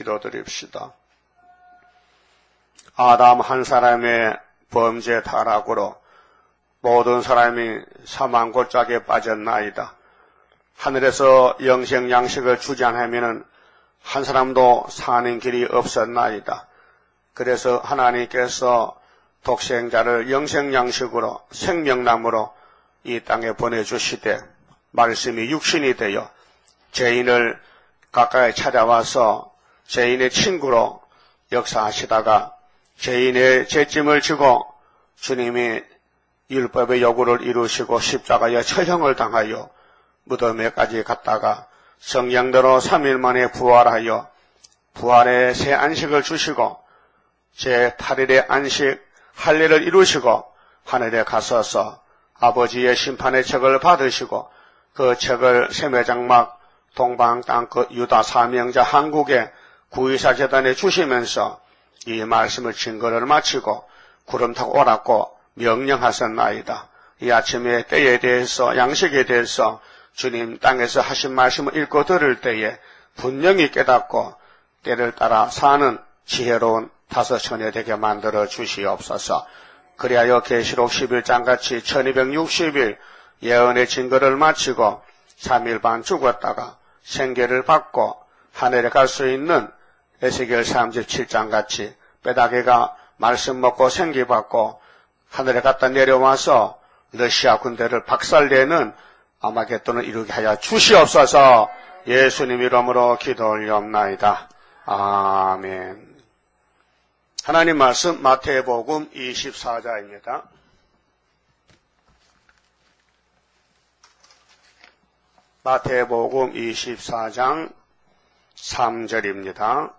기도드립시다. 아담 한 사람의 범죄 타락으로 모든 사람이 사망 골짜기에 빠졌나이다. 하늘에서 영생 양식을 주지 않으면 한 사람도 사는 길이 없었나이다. 그래서 하나님께서 독생자를 영생 양식으로 생명나무로 이 땅에 보내주시되 말씀이 육신이 되어 죄인을 가까이 찾아와서 죄인의 친구로 역사하시다가 죄인의 죄짐을 지고 주님이 율법의 요구를 이루시고 십자가의 처형을 당하여 무덤에까지 갔다가 성령대로 3일 만에 부활하여 부활의 새 안식을 주시고 제8일의 안식 할례를 이루시고 하늘에 가서서 아버지의 심판의 책을 받으시고 그 책을 세매장막 동방 땅끝 유다 사명자 한국의 구의사 재단에 주시면서 이 말씀을 증거를 마치고 구름 타고 오라고 명령하셨나이다. 이 아침에 때에 대해서 양식에 대해서 주님 땅에서 하신 말씀을 읽고 들을 때에 분명히 깨닫고 때를 따라 사는 지혜로운 다섯 처녀 되게 만들어 주시옵소서. 그리하여 계시록 11장같이 1260일 예언의 증거를 마치고 3일 반 죽었다가 생계를 받고 하늘에 갈 수 있는 에스겔 37장같이 빼다개가 말씀 먹고 생기 받고 하늘에 갔다 내려와서 러시아 군대를 박살내는 아마겟돈을 이루게 하여 주시옵소서. 예수님 이름으로 기도 올리옵나이다. 아멘. 하나님 말씀 마태복음 24장입니다. 마태복음 24장 3절입니다.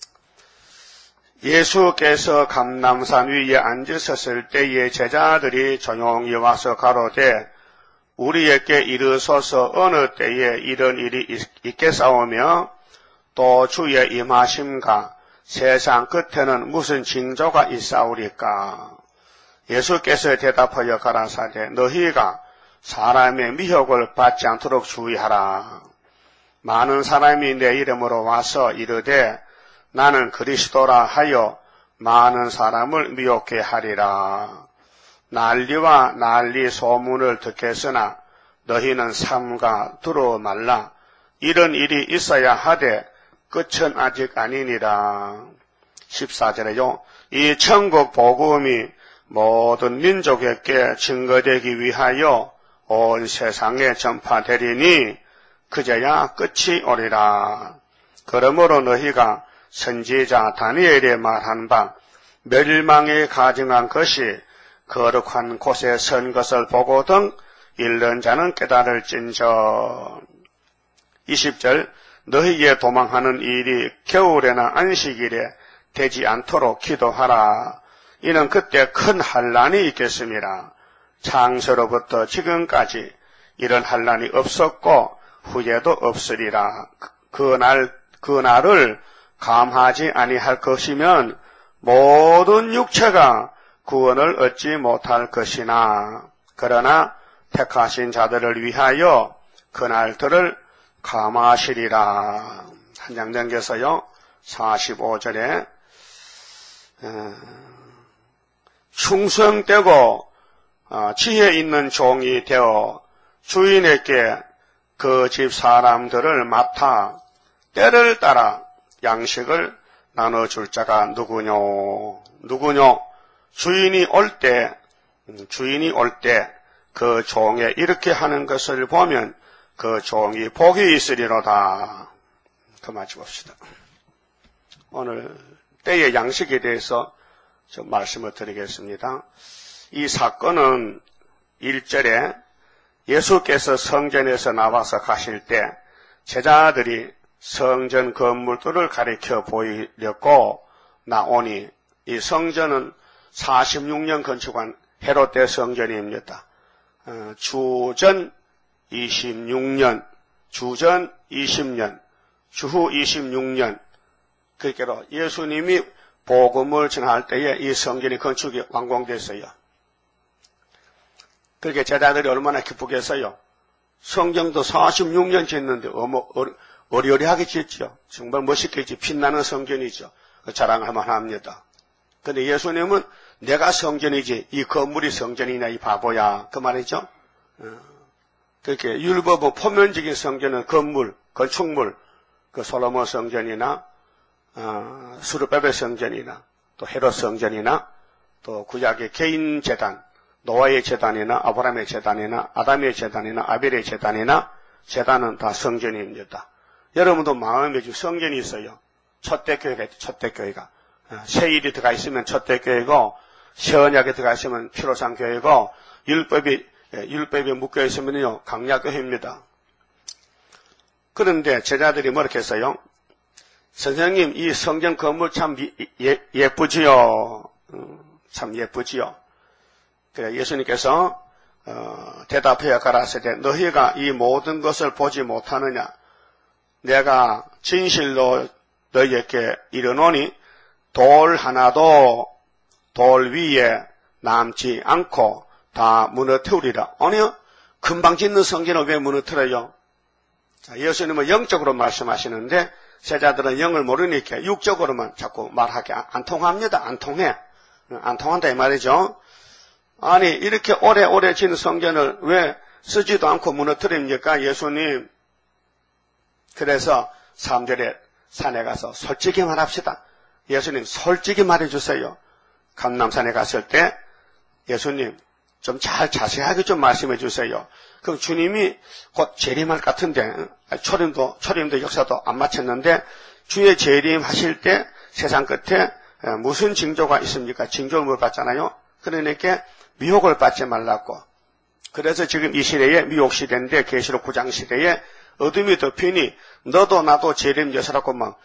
예수께서 감람산 위에 앉으셨을 때에 제자들이 조용히 와서 가로되 우리에게 이르소서 어느 때에 이런 일이 있겠사오며 또 주의 임하심과 세상 끝에는 무슨 징조가 있사오리까. 예수께서 대답하여 가라사대 너희가 사람의 미혹을 받지 않도록 주의하라. 많은 사람이 내 이름으로 와서 이르되 나는 그리스도라 하여 많은 사람을 미혹해 하리라. 난리와 난리 소문을 듣겠으나 너희는 삼가 두루 말라. 이런 일이 있어야 하되 끝은 아직 아니니라. 14절에요. 이 천국 복음이 모든 민족에게 증거되기 위하여 온 세상에 전파되리니 그제야 끝이 오리라. 그러므로 너희가 선지자 다니엘이 말한 바 멸망에 가증한 것이 거룩한 곳에 선 것을 보거든 읽는 자는 깨달을진저. 20절 너희의 도망하는 일이 겨울에나 안식일에 되지 않도록 기도하라. 이는 그때 큰 환난이 있겠습니다. 창세로부터 지금까지 이런 환난이 없었고 후에도 없으리라. 그날을 감하지 아니할 것이면 모든 육체가 구원을 얻지 못할 것이나 그러나 택하신 자들을 위하여 그날들을 감하시리라. 한 장 넘겨서요. 45절에 충성되고 지혜 있는 종이 되어 주인에게 그 집 사람들을 맡아 때를 따라 양식을 나눠줄 자가 누구뇨? 주인이 올 때 그 종에 이렇게 하는 것을 보면 그 종이 복이 있으리로다. 그 마치 봅시다. 오늘 때의 양식에 대해서 좀 말씀을 드리겠습니다. 이 사건은 1절에 예수께서 성전에서 나와서 가실 때 제자들이 성전 건물들을 가리켜 보이려고 나오니 이 성전은 46년 건축한 헤롯대 성전입니다. 주전 26년, 주전 20년, 주후 26년. 그러니까 예수님이 복음을 전할 때에 이 성전이 건축이 완공됐어요. 그렇게 제자들이 얼마나 기쁘겠어요. 성경도 46년 짓는데 어리어리하게 짓죠. 정말 멋있게 빛나는 성전이죠. 자랑할 만합니다. 근데 예수님은 내가 성전이지 이 건물이 성전이냐 이 바보야 그 말이죠. 그렇게 율법은 표면적인 성전은 건물, 건축물, 그 솔로몬 성전이나 수르바벨 성전이나 또 헤롯 성전이나 또 구약의 개인 제단, 노아의 제단이나 아브라함의 제단이나 아담의 제단이나 아벨의 제단이나 제단은 다 성전입니다. 여러분도 마음에 지금 성전이 있어요. 첫대 교회가 있죠. 첫대 교회가 세일이 들어가 있으면 첫대 교회고 세언약에 들어가 있으면 피로상 교회고 율법에 묶여 있으면요 강약 교회입니다. 그런데 제자들이 뭐렇게 했어요? 선생님 이 성전 건물 참 예쁘지요. 참 예쁘지요. 그래 예수님께서 대답하여 가라사대 너희가 이 모든 것을 보지 못하느냐? 내가 진실로 너희에게 이르노니 돌 하나도 돌 위에 남지 않고 다 무너뜨리라. 아니요. 금방 짓는 성전을 왜 무너뜨려요? 자, 예수님은 영적으로 말씀하시는데 제자들은 영을 모르니까 육적으로만 자꾸 말하기 안 통합니다. 안 통해. 안 통한다 이 말이죠. 아니 이렇게 오래 짓는 성전을 왜 쓰지도 않고 무너뜨립니까? 예수님. 그래서 3절에 산에 가서 솔직히 말합시다. 예수님 솔직히 말해주세요. 감람산에 갔을 때 예수님 좀 잘 자세하게 좀 말씀해 주세요. 그럼 주님이 곧 재림할 것 같은데 초림도 역사도 안 마쳤는데 주의 재림하실 때 세상 끝에 무슨 징조가 있습니까? 징조를 물어봤잖아요. 그러니까 미혹을 받지 말라고. 그래서 지금 이 시대에 미혹 시대인데 계시록 9장 시대에 어둠이 덮이니 너도 나도 재림 여사라고 막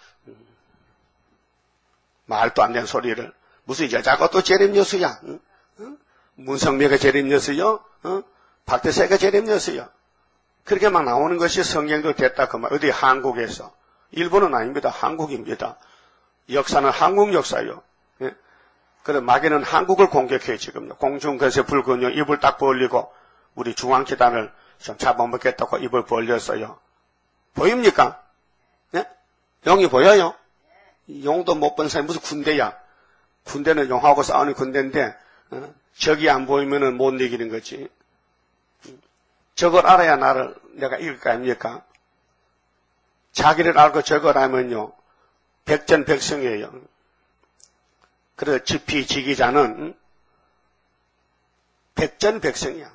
말도 안 되는 소리를 무슨 여자가 또 재림 여수야? 응? 응? 문성미가 재림 여수요? 응? 박대세가 재림 여수요? 그렇게 막 나오는 것이 성경도 됐다 그 말. 어디 한국에서 일본은 아닙니다. 한국입니다. 역사는 한국 역사요. 예? 그래 마귀는 한국을 공격해 지금요. 공중근세 불근용 입을 딱 벌리고 우리 중앙재단을 좀 잡아먹겠다고 입을 벌렸어요. 보입니까? 네? 용이 보여요? 용도 못 본 사람이 무슨 군대야? 군대는 용하고 싸우는 군대인데 적이 안 보이면은 못 이기는 거지. 적을 알아야 내가 이길 거 아닙니까? 자기를 알고 적을 알면요 백전백승이에요. 그래서 지피지기자는 백전백승이야.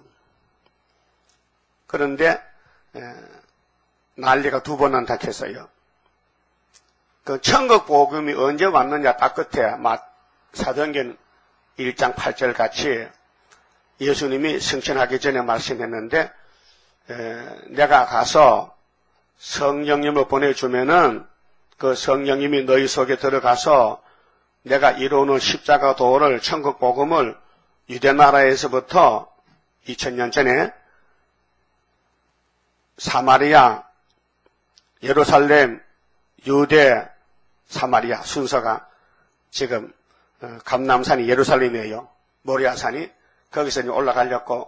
그런데 난리가 2번 난다 했어요. 그 천국 복음이 언제 왔느냐 딱 끝에 사도행전 1장 8절 같이 예수님이 승천하기 전에 말씀했는데 내가 가서 성령님을 보내주면은 그 성령님이 너희 속에 들어가서 내가 이루는 십자가 도를 천국 복음을 유대 나라에서부터 2000년 전에 사마리아, 예루살렘, 유대, 사마리아 순서가 지금 감람산이 예루살렘이에요. 모리아산이 거기서 이제 올라가려고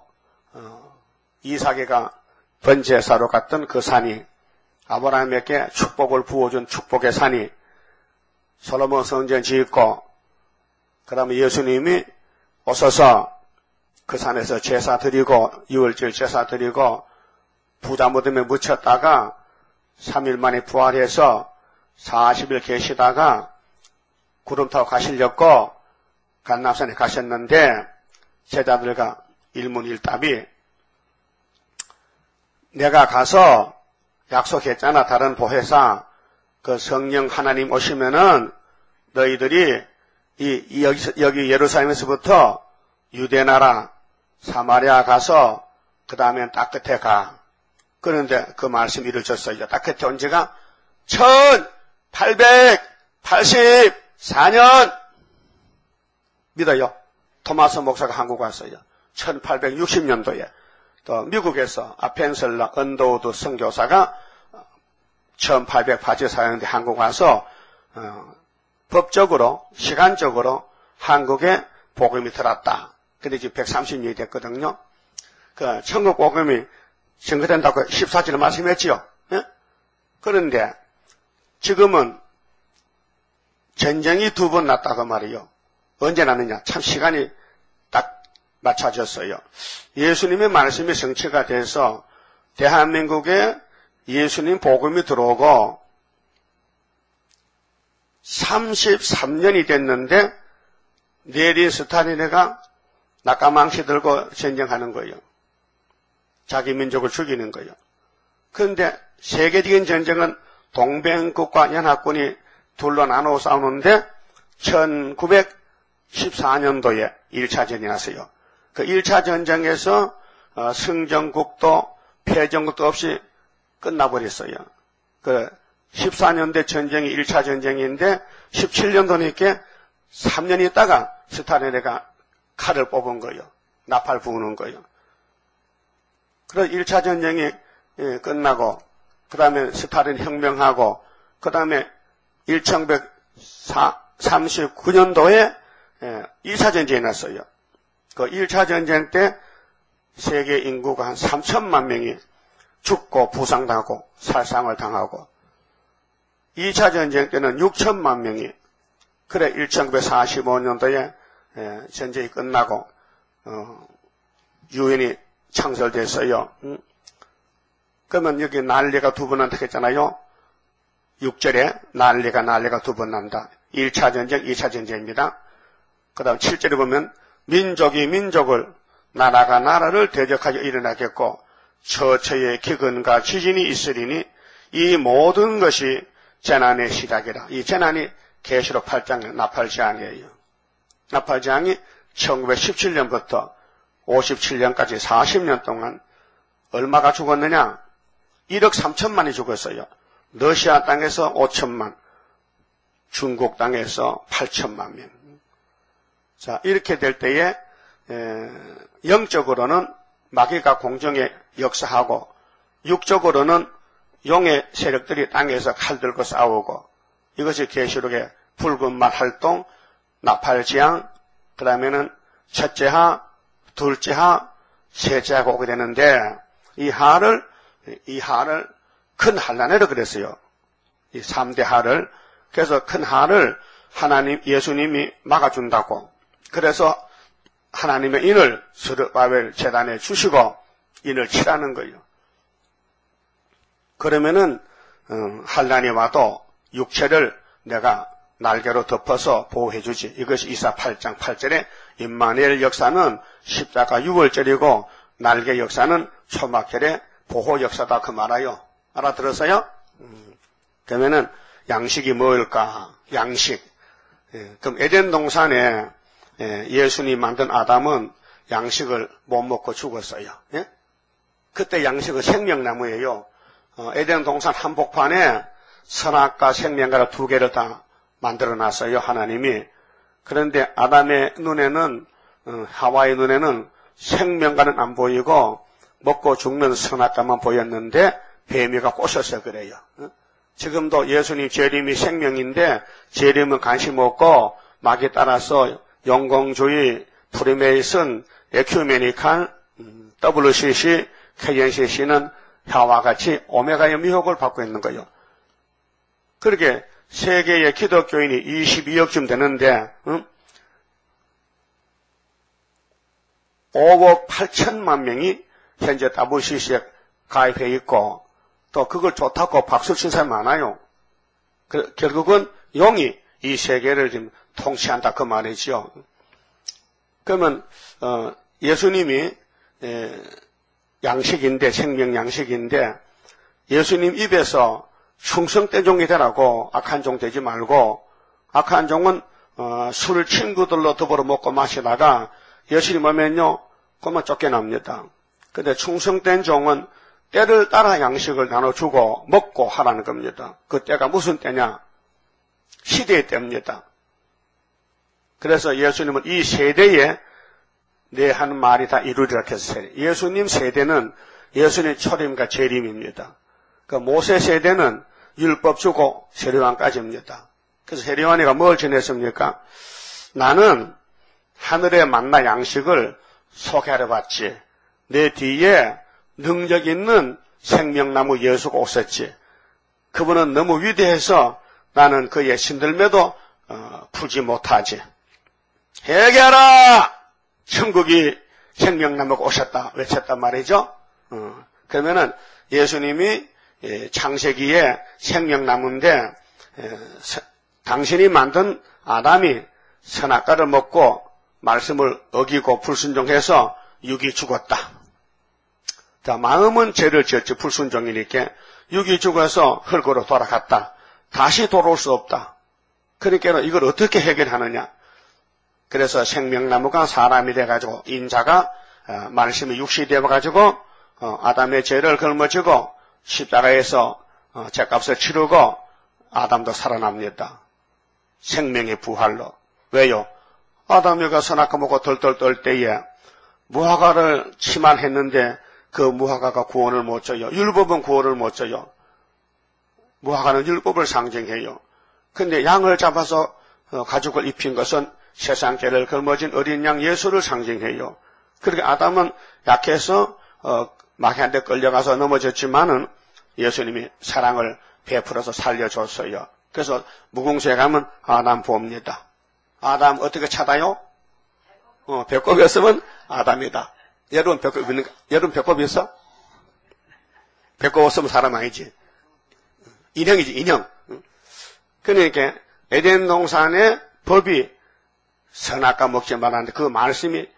이삭이가 번제사로 갔던 그 산이 아브라함에게 축복을 부어준 축복의 산이 솔로몬 성전 짓고 그다음에 예수님이 오셔서 그 산에서 제사 드리고 유월절 제사 드리고 부자 무덤에 묻혔다가 3일 만에 부활해서 40일 계시다가 구름 타고 가시려고 감람산에 가셨는데 제자들과 일문일답이 내가 가서 약속했잖아. 다른 보혜사 그 성령 하나님 오시면은 너희들이 여기 예루살렘에서부터 유대나라 사마리아 가서 그 다음엔 딱 끝에 가. 그런데 그 말씀 이루어졌어요. 딱 끝에 온 지가 1884년 믿어요. 토마스 목사가 한국 왔어요. 1860년도에. 또 미국에서 아펜셀러 언더우드 선교사가 1884년에 한국 와서 법적으로 시간적으로 한국에 복음이 들었다. 근데 지금 130년이 됐거든요. 그 천국 복음이 증거된다고 14절에 말씀했지요. 예? 그런데 지금은 전쟁이 2번 났다고 말이요. 언제 났느냐? 참 시간이 딱 맞춰졌어요. 예수님의 말씀이 성취가 돼서 대한민국에 예수님 복음이 들어오고 33년이 됐는데 내린 스탈린이가 낙가망치 들고 전쟁하는 거예요. 자기 민족을 죽이는 거예요. 그런데 세계적인 전쟁은 동맹국과 연합군이 둘로 나눠 싸우는데 1914년도에 1차 전쟁이 났어요. 그 1차 전쟁에서 승전국도 패전국도 없이 끝나버렸어요. 그 14년대 전쟁이 1차 전쟁인데 17년도니까 3년 있다가 스탈린이가 칼을 뽑은 거예요. 나팔 부는 거예요. 그래서 1차 전쟁이 끝나고 그 다음에 스탈린 혁명하고 그 다음에 1939년도에 2차 전쟁이 났어요. 그 1차 전쟁 때 세계 인구가 한 3천만 명이 죽고 부상당하고 살상을 당하고 2차 전쟁 때는 6천만 명이 그래 1945년도에 전쟁이 끝나고 유엔이 창설됐어요. 그러면 여기 난리가 2번 난다 했잖아요. 6절에 난리가 2번 난다. 1차 전쟁, 2차 전쟁입니다. 그 다음 7절에 보면 민족이 민족을 나라가 나라를 대적하여 일어나겠고 처처의 기근과 지진이 있으리니 이 모든 것이 재난의 시작이라. 이 재난이 계시록 8장의 나팔재앙이에요. 나팔재앙이 1917년부터 57년까지 40년 동안 얼마가 죽었느냐? 1억 3천만이 죽었어요. 러시아 땅에서 5천만, 중국 땅에서 8천만 명. 자, 이렇게 될 때에 영적으로는 마귀가 공중에 역사하고 육적으로는 용의 세력들이 땅에서 칼 들고 싸우고 이것이 계시록의 붉은 말 활동, 나팔재앙, 그 다음에는 첫째하, 둘째하, 셋째하가 오게 되는데 이 하를 큰 한란해로 그랬어요. 이 3대 하를. 그래서 큰 하를 하나님, 예수님이 막아준다고. 그래서 하나님의 인을 스룹바벨 제단에 주시고 인을 치라는 거예요. 그러면은 한란이 와도 육체를 내가 날개로 덮어서 보호해주지. 이것이 이사 8장 8절에 임마누엘 역사는 십자가 6월절이고 날개 역사는 초막절의 보호 역사다 그 말아요. 알아들었어요? 그러면은 양식이 뭘까? 양식. 그럼 에덴 동산에 예수님 만든 아담은 양식을 못 먹고 죽었어요. 예? 그때 양식은 생명나무예요. 에덴 동산 한복판에 선악과 생명과를 2개를 다 만들어놨어요. 하나님이. 그런데 아담의 눈에는 하와의 눈에는 생명과는 안 보이고 먹고 죽는 선악과만 보였는데 뱀이가 꼬셔서 그래요. 지금도 예수님 재림이 생명인데 재림은 관심 없고 마귀 따라서 영공주의, 프리메이슨, 에큐메니칸, WCC, KNCC는 혀와 같이 오메가의 미혹을 받고 있는 거예요. 그렇게 세계의 기독교인이 22억쯤 되는데 5억 8천만 명이 현재 WCC에 가입해 있고 또 그걸 좋다고 박수 친 사람이 많아요. 결국은 용이 이 세계를 지금 통치한다 그 말이죠. 그러면 예수님이 양식인데 생명 양식인데 예수님 입에서 충성된 종이 되라고 악한 종 되지 말고 악한 종은 술 친구들로 더불어 먹고 마시다가 예수님 오면요 그만 쫓겨납니다. 근데 충성된 종은 때를 따라 양식을 나눠주고 먹고 하라는 겁니다. 그 때가 무슨 때냐? 시대의 때입니다. 그래서 예수님은 이 세대에 내 하는 말이 다 이루리라 했어요. 예수님 세대는 예수님 초림과 재림입니다. 그 모세 세대는 율법 주고 세례요한까지입니다. 그래서 세례요한이가 뭘 전했습니까? 나는 하늘의 만나 양식을 소개하러 왔지. 내 뒤에 능력 있는 생명나무 예수가 오셨지. 그분은 너무 위대해서 나는 그의 신들매도 풀지 못하지. 회개하라! 천국이 생명나무가 오셨다 외쳤단 말이죠. 그러면은 예수님이 창세기에 생명나무인데 당신이 만든 아담이 선악과를 먹고 말씀을 어기고 불순종해서 육이 죽었다. 자, 마음은 죄를 지었지 불순종이니까 육이 죽어서 흙으로 돌아갔다. 다시 돌아올 수 없다. 그러니까 이걸 어떻게 해결하느냐. 그래서 생명나무가 사람이 돼가지고 인자가 말씀이 육신이 되어가지고 아담의 죄를 걸머지고 십자가에서 죄값을 치르고 아담도 살아납니다. 생명의 부활로. 왜요? 아담이가 선악과 먹고 덜덜 떨 때에 무화과를 치만했는데 그 무화과가 구원을 못 줘요. 율법은 구원을 못 줘요. 무화과는 율법을 상징해요. 근데 양을 잡아서 가죽을 입힌 것은 세상 죄를 걸머진 어린 양 예수를 상징해요. 그렇게 아담은 약해서 마귀한테 끌려가서 넘어졌지만은 예수님이 사랑을 베풀어서 살려줬어요. 그래서 무궁수에 가면 아담 봅니다. 아담 어떻게 찾아요? 배꼽이었으면 아담이다. 여러분 배꼽 있는가? 여러분 배꼽 있어? 배꼽 없으면 사람 아니지. 인형이지, 인형. 그러니까 에덴 동산의 법이 선악과 먹지 말라는데 그 말씀이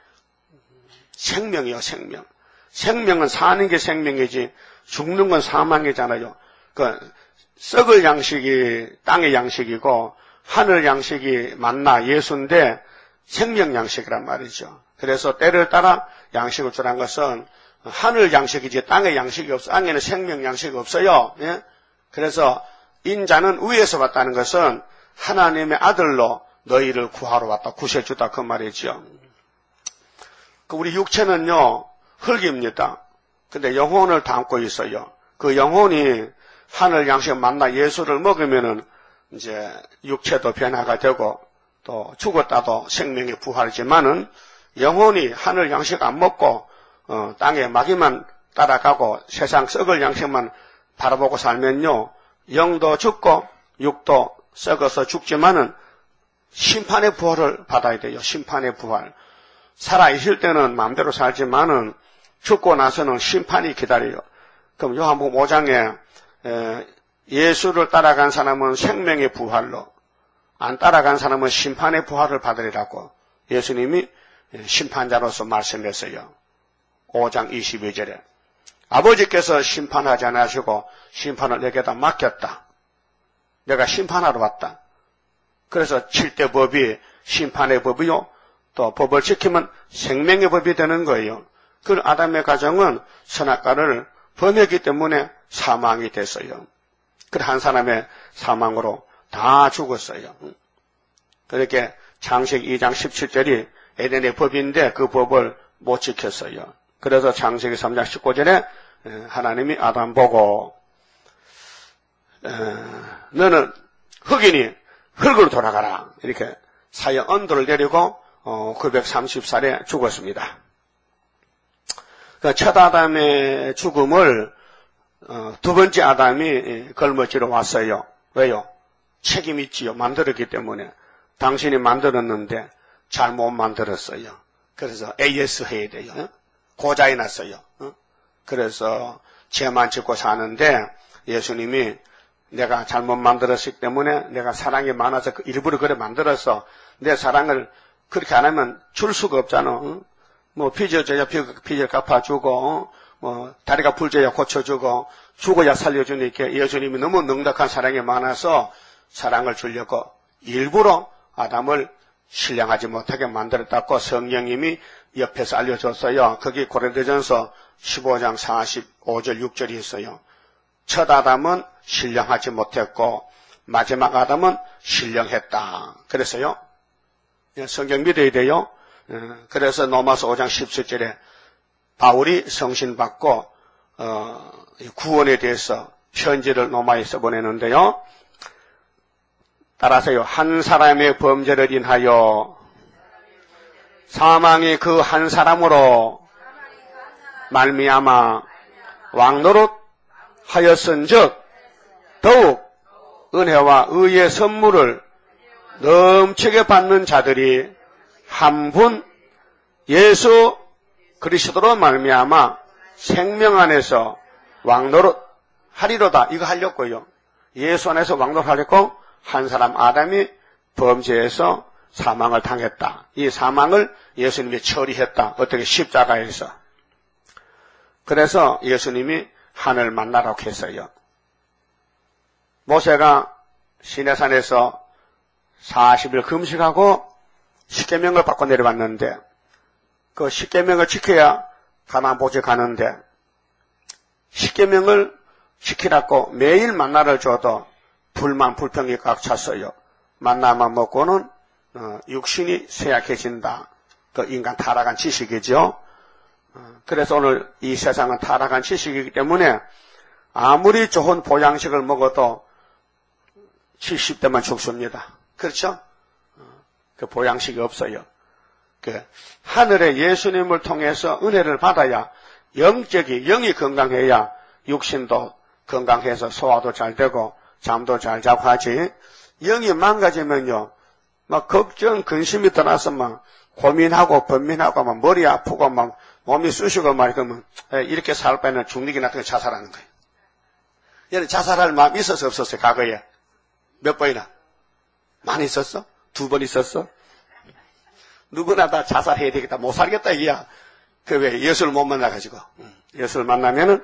생명이요, 생명. 생명은 사는 게 생명이지 죽는 건 사망이잖아요. 그 썩을 양식이 땅의 양식이고 하늘 양식이 만나 예수인데 생명 양식이란 말이죠. 그래서 때를 따라 양식을 주란 것은 하늘 양식이지 땅의 양식이 없어. 땅에는 생명 양식이 없어요. 예? 그래서 인자는 위에서 왔다는 것은 하나님의 아들로 너희를 구하러 왔다. 구세주다 그 말이죠. 우리 육체는요 흙입니다. 근데 영혼을 담고 있어요. 그 영혼이 하늘 양식 만나 예수를 먹으면은 이제 육체도 변화가 되고 또 죽었다도 생명이 부활이지만은 영혼이 하늘 양식 안 먹고 땅에 마귀만 따라가고 세상 썩을 양식만 바라보고 살면요 영도 죽고 육도 썩어서 죽지만은 심판의 부활을 받아야 돼요. 심판의 부활. 살아있을 때는 마음대로 살지만은 죽고 나서는 심판이 기다려요. 그럼 요한복음 5장에 예수를 따라간 사람은 생명의 부활로, 안 따라간 사람은 심판의 부활을 받으리라고 예수님이 심판자로서 말씀했어요. 5장 22절에. 아버지께서 심판하지 않으시고 심판을 내게다 맡겼다. 내가 심판하러 왔다. 그래서 7대 법이 심판의 법이요. 또 법을 지키면 생명의 법이 되는 거예요. 그 아담의 가정은 선악과를 범했기 때문에 사망이 됐어요. 그 한 사람의 사망으로 다 죽었어요. 그렇게 창세기 2장 17절이 에덴의 법인데 그 법을 못 지켰어요. 그래서 창세기 3장 19절에 하나님이 아담 보고 너는 흙이니 흙으로 돌아가라. 이렇게 사형 언도를 내리고 930살에 죽었습니다. 첫 아담의 죽음을 두 번째 아담이 걸머지러 왔어요. 왜요? 책임 있지요. 만들었기 때문에. 당신이 만들었는데 잘못 만들었어요. 그래서 AS 해야 돼요. 고자에 났어요. 그래서 죄만 짓고 사는데 예수님이 내가 잘못 만들었기 때문에 내가 사랑이 많아서 일부러 그래 만들어서 내 사랑을 그렇게 안 하면 줄 수가 없잖아. 뭐 빚어줘야 빚을 갚아주고 다리가 불져야 고쳐주고 죽어야 살려주니까 예수님이 너무 넉넉한 사랑이 많아서 사랑을 주려고 일부러 아담을 신령하지 못하게 만들었다고 성령님이 옆에서 알려줬어요. 거기 고린도전서 15장 45절 6절이 있어요. 첫 아담은 신령하지 못했고 마지막 아담은 신령했다. 그래서요. 성경 믿어야 돼요. 그래서 로마서 5장 17절에 바울이 성신받고 구원에 대해서 편지를 로마에 써보내는데요. 따라서요. 한 사람의 범죄를 인하여 사망이 그 한 사람으로 말미암아 왕노릇 하였은즉 더욱 은혜와 의의 선물을 넘치게 받는 자들이 한 분 예수 그리스도로 말미암아 생명 안에서 왕노릇 하리로다. 이거 하려고요. 예수 안에서 왕노릇 하려고 한 사람 아담이 범죄해서 사망을 당했다. 이 사망을 예수님이 처리했다. 어떻게? 십자가에서. 그래서 예수님이 하늘 만나라고 했어요. 모세가 시내산에서 40일 금식하고 십계명을 받고 내려왔는데 그 십계명을 지켜야 가나안 복지 가는데 십계명을 지키라고 매일 만나를 줘도 불만 불평이 꽉 찼어요. 만나만 먹고는 육신이 쇠약해진다. 그 인간 타락한 지식이죠. 그래서 오늘 이 세상은 타락한 지식이기 때문에 아무리 좋은 보양식을 먹어도 70대만 죽습니다. 그렇죠? 그 보양식이 없어요. 그 하늘의 예수님을 통해서 은혜를 받아야 영이 건강해야 육신도 건강해서 소화도 잘 되고 잠도 잘 자고 하지. 영이 망가지면요, 막 걱정, 근심이 떠나서 막 고민하고 번민하고 막 머리 아프고 막 몸이 쑤시고 막 그러면 이렇게 살 바에는 죽는 같은 거 자살하는 거예요. 얘는 자살할 마음이 있었어 없었어요? 과거에 몇 번이나? 많이 있었어? 2번 있었어? 누구나 다 자살해야 되겠다. 못 살겠다 이야. 그 왜 예수를 못 만나가지고. 예수를 만나면은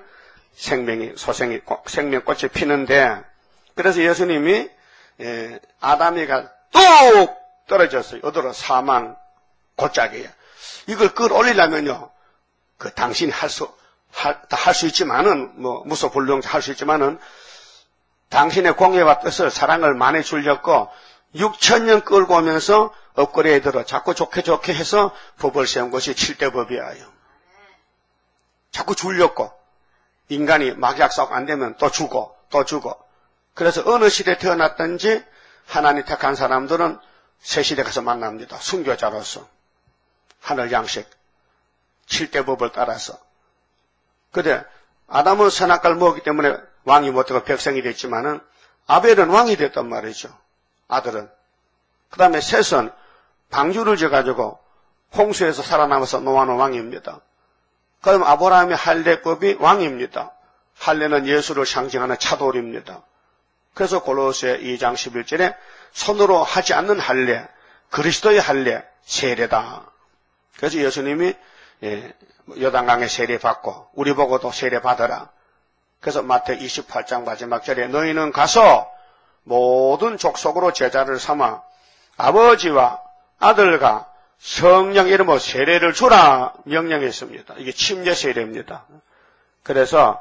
생명꽃이 피는데, 그래서 예수님이 아담이가 뚝 떨어졌어요. 어디로? 사망 골짜기에. 이걸 끌어올리려면요, 그 당신이 할 수 있지만은, 뭐 무소불능 할 수 있지만은 당신의 공예와 뜻을 사랑을 많이 주려고 6,000년 끌고 오면서 업그레이드로 자꾸 좋게 해서 법을 세운 것이 7대 법이에요. 자꾸 주려고. 인간이 막약 싸움 안 되면 또 주고. 그래서 어느 시대에 태어났든지 하나님 택한 사람들은 새 시대 가서 만납니다. 순교자로서. 하늘 양식. 7대 법을 따라서. 근데 아담은 선악과를 먹었기 때문에 왕이 못되고 백성이 됐지만은 아벨은 왕이 됐단 말이죠. 아들은. 그 다음에 셋은 방주를 져가지고 홍수에서 살아남아서 노아는 왕입니다. 그럼 아브라함의 할례법이 왕입니다. 할례는 예수를 상징하는 차돌입니다. 그래서 골로새 2장 11절에 손으로 하지 않는 할례, 그리스도의 할례, 세례다. 그래서 예수님이 요단강에 세례 받고 우리 보고도 세례 받아라. 그래서 마태 28장 마지막 절에 너희는 가서 모든 족속으로 제자를 삼아 아버지와 아들과 성령 이름으로 세례를 주라 명령했습니다. 이게 침례 세례입니다. 그래서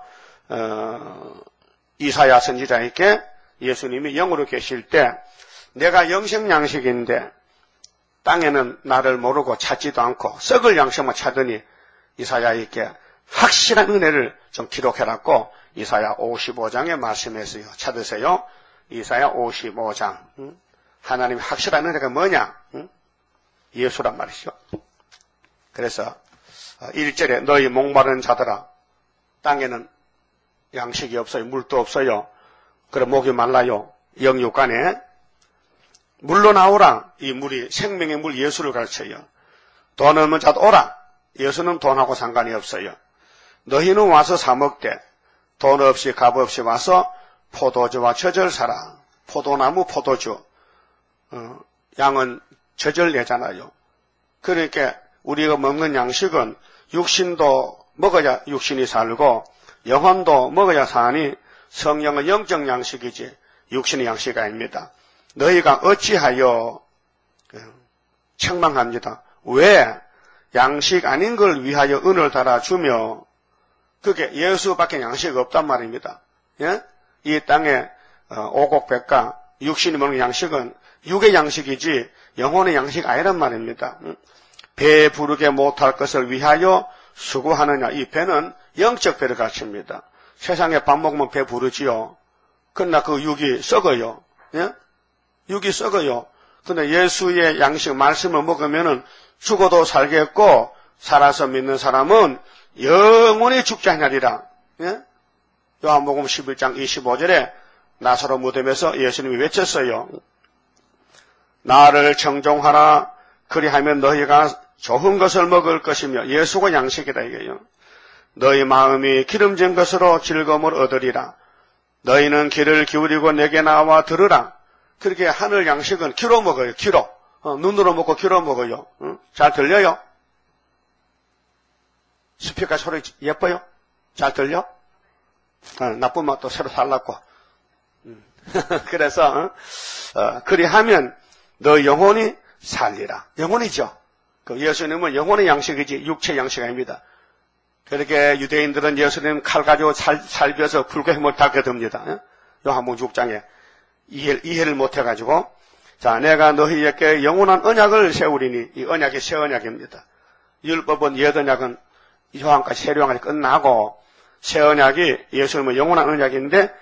이사야 선지자에게 예수님이 영으로 계실 때 내가 영생 양식인데 땅에는 나를 모르고 찾지도 않고 썩을 양식만 찾으니 이사야에게 확실한 은혜를 좀 기록해놨고 이사야 55장에 말씀했어요. 찾으세요. 이사야 55장. 하나님의 확실한 은혜가 뭐냐? 예수란 말이죠. 그래서 1절에 너희 목마른 자들아 땅에는 양식이 없어요. 물도 없어요. 그럼 목이 말라요. 영육간에 물로 나오라. 이 물이 생명의 물 예수를 가르쳐요. 돈 없는 자도 오라. 예수는 돈하고 상관이 없어요. 너희는 와서 사 먹되 돈 없이 값 없이 와서 포도주와 젖을 사라. 포도나무 포도주. 양은 젖을 내잖아요. 그러니까 우리가 먹는 양식은 육신도 먹어야 육신이 살고 영혼도 먹어야 사니 성령은 영적 양식이지 육신의 양식이 아닙니다. 너희가 어찌하여 책망합니다. 왜 양식 아닌 걸 위하여 은을 달아주며 그게 예수밖에 양식이 없단 말입니다. 예? 이 땅에 오곡백과 육신이 먹는 양식은 육의 양식이지 영혼의 양식 아니란 말입니다. 배 부르게 못할 것을 위하여 수고하느냐. 이 배는 영적 배를 가르칩니다. 세상에 밥 먹으면 배 부르지요. 그러나 그 육이 썩어요. 예? 육이 썩어요. 근데 예수의 양식 말씀을 먹으면은 죽어도 살겠고 살아서 믿는 사람은 영원히 죽지 아니하리라. 예? 요한복음 11장 25절에 나사로 무덤에서 예수님이 외쳤어요. 나를 청종하라. 그리하면 너희가 좋은 것을 먹을 것이며, 예수가 양식이다 이게요. 너희 마음이 기름진 것으로 즐거움을 얻으리라. 너희는 귀를 기울이고 내게 나와 들으라. 그렇게 하늘 양식은 귀로 먹어요. 귀로. 눈으로 먹고 귀로 먹어요. 잘 들려요? 스피커 소리 예뻐요? 잘 들려? 나쁘면 또 새로 살랐고. 그래서 그리하면 너 영혼이 살리라. 영혼이죠. 그 예수님은 영혼의 양식이지 육체 양식이 아닙니다. 그렇게 유대인들은 예수님 칼 가지고 살벼서 불구해 못하게 됩니다. 요한복음 6장에 이해를 못해가지고, 자, 내가 너희에게 영원한 언약을 세우리니, 이 언약이 새 언약입니다. 율법은 옛 언약은 요한까지 세례요한까지 끝나고, 새 언약이 예수님은 영원한 언약인데,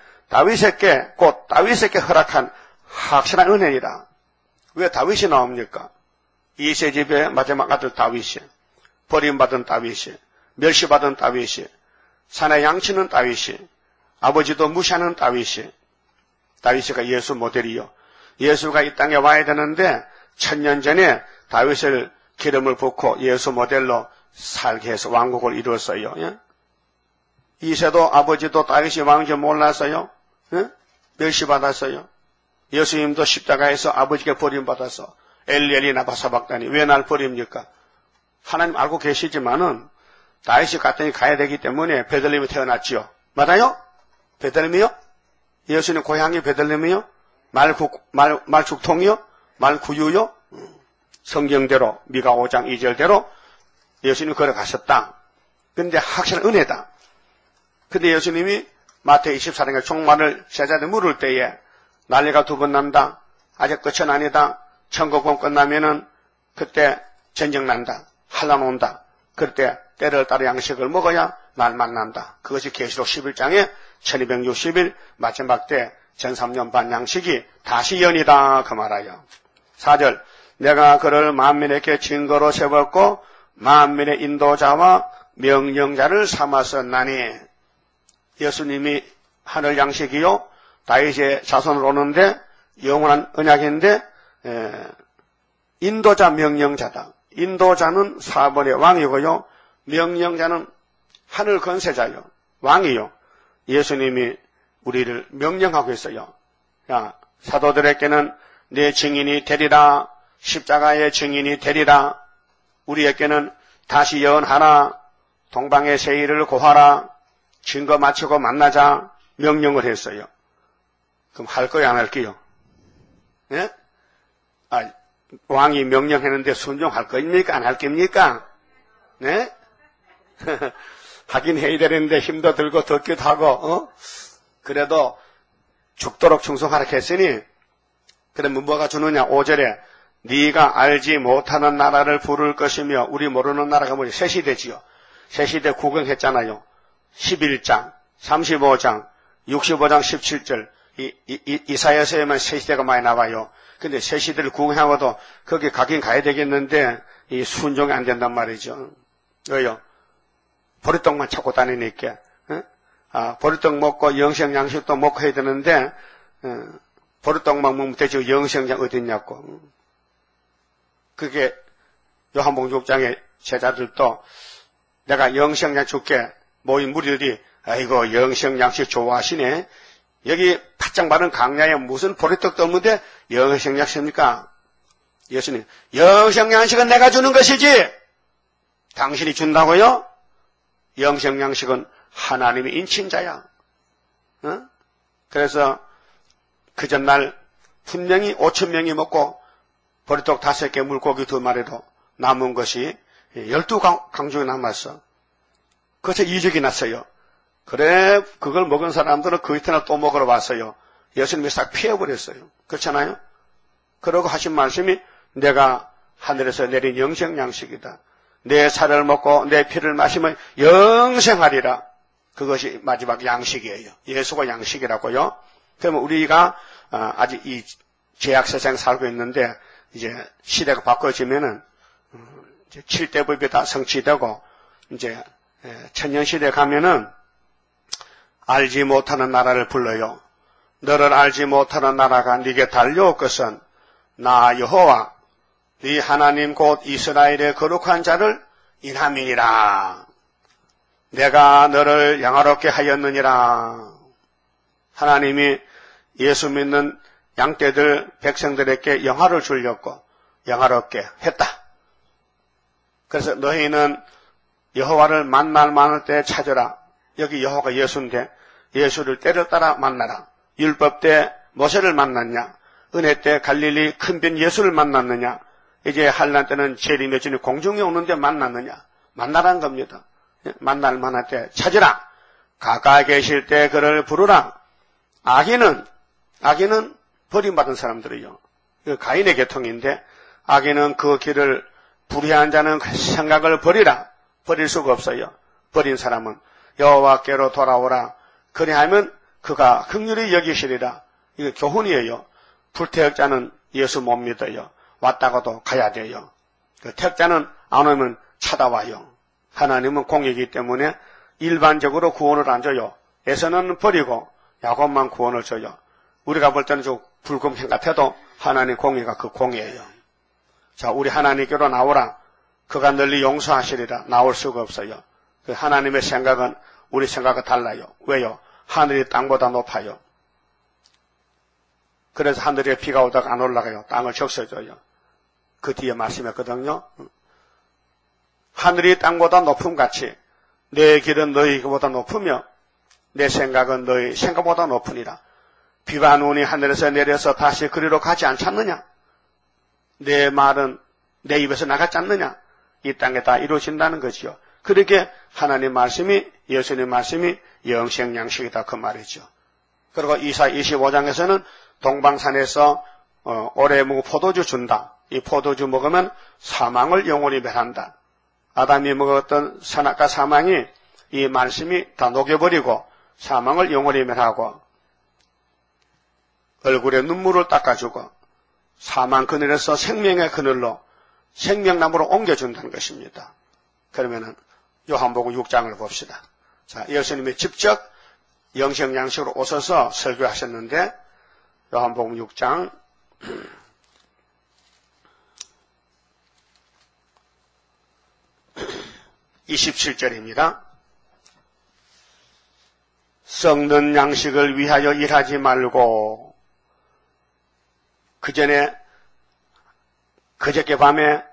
곧 다윗에게 허락한 확실한 은혜이라. 왜 다윗이 나옵니까? 이세집의 마지막 아들 다윗이, 버림받은 다윗이, 멸시받은 다윗이, 산에 양치는 다윗이, 아버지도 무시하는 다윗이 예수 모델이요. 예수가 이 땅에 와야 되는데 1000년 전에 다윗을 기름을 붓고 예수 모델로 살게 해서 왕국을 이루었어요. 예? 이세도 아버지도 다윗이 왕인지 몰랐어요. 예? 멸시받았어요. 예수님도 십자가에서 아버지께 버림받아서 엘리 나바사박다니 왜 날 버립니까? 하나님 알고 계시지만은 다윗이 갔더니 가야 되기 때문에 베들레헴에 태어났지요. 맞아요? 베들레헴이요? 예수님 고향이 베들레헴이요? 말죽통이요? 말구유요? 성경대로 미가 5장 2절대로 예수님이 걸어가셨다. 근데 확실한 은혜다. 근데 예수님이 마태오 24장에 종말을 제자들 물을 때에 난리가 2번 난다. 아직 끝은 아니다. 천국은 끝나면은 그때 전쟁 난다. 환난 온다. 그때 때를 따라 양식을 먹어야 날 만난다. 그것이 계시록 11장에 1260일 마지막 때 전 3년 반 양식이 다시 연이다 그 말하여. 4절 내가 그를 만민에게 증거로 세웠고 만민의 인도자와 명령자를 삼았었나니. 예수님이 하늘 양식이요 다윗의 자손을 오는데 영원한 언약인데 인도자 명령자다. 인도자는 4번의 왕이고요. 명령자는 하늘 권세자요. 왕이요. 예수님이 우리를 명령하고 있어요. 야, 사도들에게는 내 증인이 되리라. 십자가의 증인이 되리라. 우리에게는 다시 예언하라. 동방의 세일을 고하라. 증거 마치고 만나자. 명령을 했어요. 그럼 할 거야 안 할게요? 예? 왕이 명령했는데 순종할 겁니까? 안 할 겁니까? 네? 하긴 해야 되는데 힘도 들고 덥기도 하고, 그래도 죽도록 충성하라 했으니, 그러면 뭐가 주느냐? 5절에, 네가 알지 못하는 나라를 부를 것이며, 우리 모르는 나라가 뭐지? 새 시대지요. 새 시대 구경했잖아요. 11장, 35장, 65장 17절, 이사야서에만 새 시대가 많이 나와요. 근데 새 시대를 구경하고도 거기 가긴 가야 되겠는데, 이 순종이 안 된단 말이죠. 왜요? 보리떡만 찾고 다니니까. 보리떡 먹고 영생 양식도 먹고 해야 되는데 보리떡만 먹으면 되지 영생양 어딨냐고. 그게 요한복음 6장의 제자들도 내가 영생양 줄게 모인 무리들이 아이고 영생양식 좋아하시네. 여기 바짝 마른 강야에 무슨 보리떡도 없는데 영생양식입니까? 예수님 영생양식은 내가 주는 것이지 당신이 준다고요? 영생양식은 하나님의 인친자야. 그래서 그 전날 분명히 5,000명이 먹고 보리떡 5개 물고기 2마리로 남은 것이 12강족이 남았어. 그래서 이적이 났어요. 그래 그걸 먹은 사람들은 그 이튿날 또 먹으러 왔어요. 예수님이 싹 피해버렸어요. 그렇잖아요? 그러고 하신 말씀이 내가 하늘에서 내린 영생양식이다. 내 살을 먹고 내 피를 마시면 영생하리라. 그것이 마지막 양식이에요. 예수가 양식이라고요. 그러면 우리가 아직 이 죄악 세상에 살고 있는데 이제 시대가 바꿔지면은 이제 7대법이 다 성취되고 이제 천년시대에 가면은 알지 못하는 나라를 불러요. 너를 알지 못하는 나라가 네게 달려올 것은 나 여호와 네 하나님 곧 이스라엘의 거룩한 자를 인함이니라. 내가 너를 영화롭게 하였느니라. 하나님이 예수 믿는 양떼들 백성들에게 영화를 주려고 영화롭게 했다. 그래서 너희는 여호와를 만날 만할 때 찾으라. 여기 여호와가 예수인데 예수를 때를 따라 만나라. 율법 때 모세를 만났냐? 은혜 때 갈릴리 큰변 예수를 만났느냐? 이제 환난 때는 재림 여전히 공중에 오는데 만났느냐? 만나란 겁니다. 만날 만할 때 찾으라. 가까이 계실 때 그를 부르라. 악인은 버림받은 사람들이요. 가인의 계통인데 악인은 그 길을 불의한 자는 그 생각을 버리라. 버릴 수가 없어요. 버린 사람은 여호와께로 돌아오라. 그리하면 그가 긍휼히 여기시리라. 이거 교훈이에요. 불태역자는 예수 못 믿어요. 왔다가도 가야 돼요. 그 택자는 안 오면 찾아와요. 하나님은 공이기 때문에 일반적으로 구원을 안 줘요. 에서는 버리고 야곱만 구원을 줘요. 우리가 볼 때는 좀 불공평 같아도 하나님 공의가 그 공이에요. 자, 우리 하나님께로 나오라. 그가 널리 용서하시리라. 나올 수가 없어요. 그 하나님의 생각은 우리 생각과 달라요. 왜요? 하늘이 땅보다 높아요. 그래서 하늘에 비가 오다가 안 올라가요. 땅을 적셔줘요. 그 뒤에 말씀했거든요. 하늘이 땅보다 높음같이 내 길은 너희보다 높으며 내 생각은 너희 생각보다 높으니라. 비와 눈이 하늘에서 내려서 다시 그리로 가지 않잖느냐? 내 말은 내 입에서 나가지 않느냐? 이 땅에 다 이루어진다는 거지요. 그렇게 하나님 말씀이, 예수님 말씀이 영생양식이다 그 말이죠. 그리고 이사 25장에서는 동방산에서 올해 포도주 준다. 이 포도주 먹으면 사망을 영원히 멸한다. 아담이 먹었던 선악과 사망이 이 말씀이 다 녹여버리고 사망을 영원히 멸하고 얼굴에 눈물을 닦아주고 사망 그늘에서 생명의 그늘로 생명나무로 옮겨준다는 것입니다. 그러면은 요한복음 6장을 봅시다. 자, 예수님이 직접 영생양식으로 오셔서 설교하셨는데 요한복음 6장 27절입니다. 썩는 양식을 위하여 일하지 말고 그저께 밤에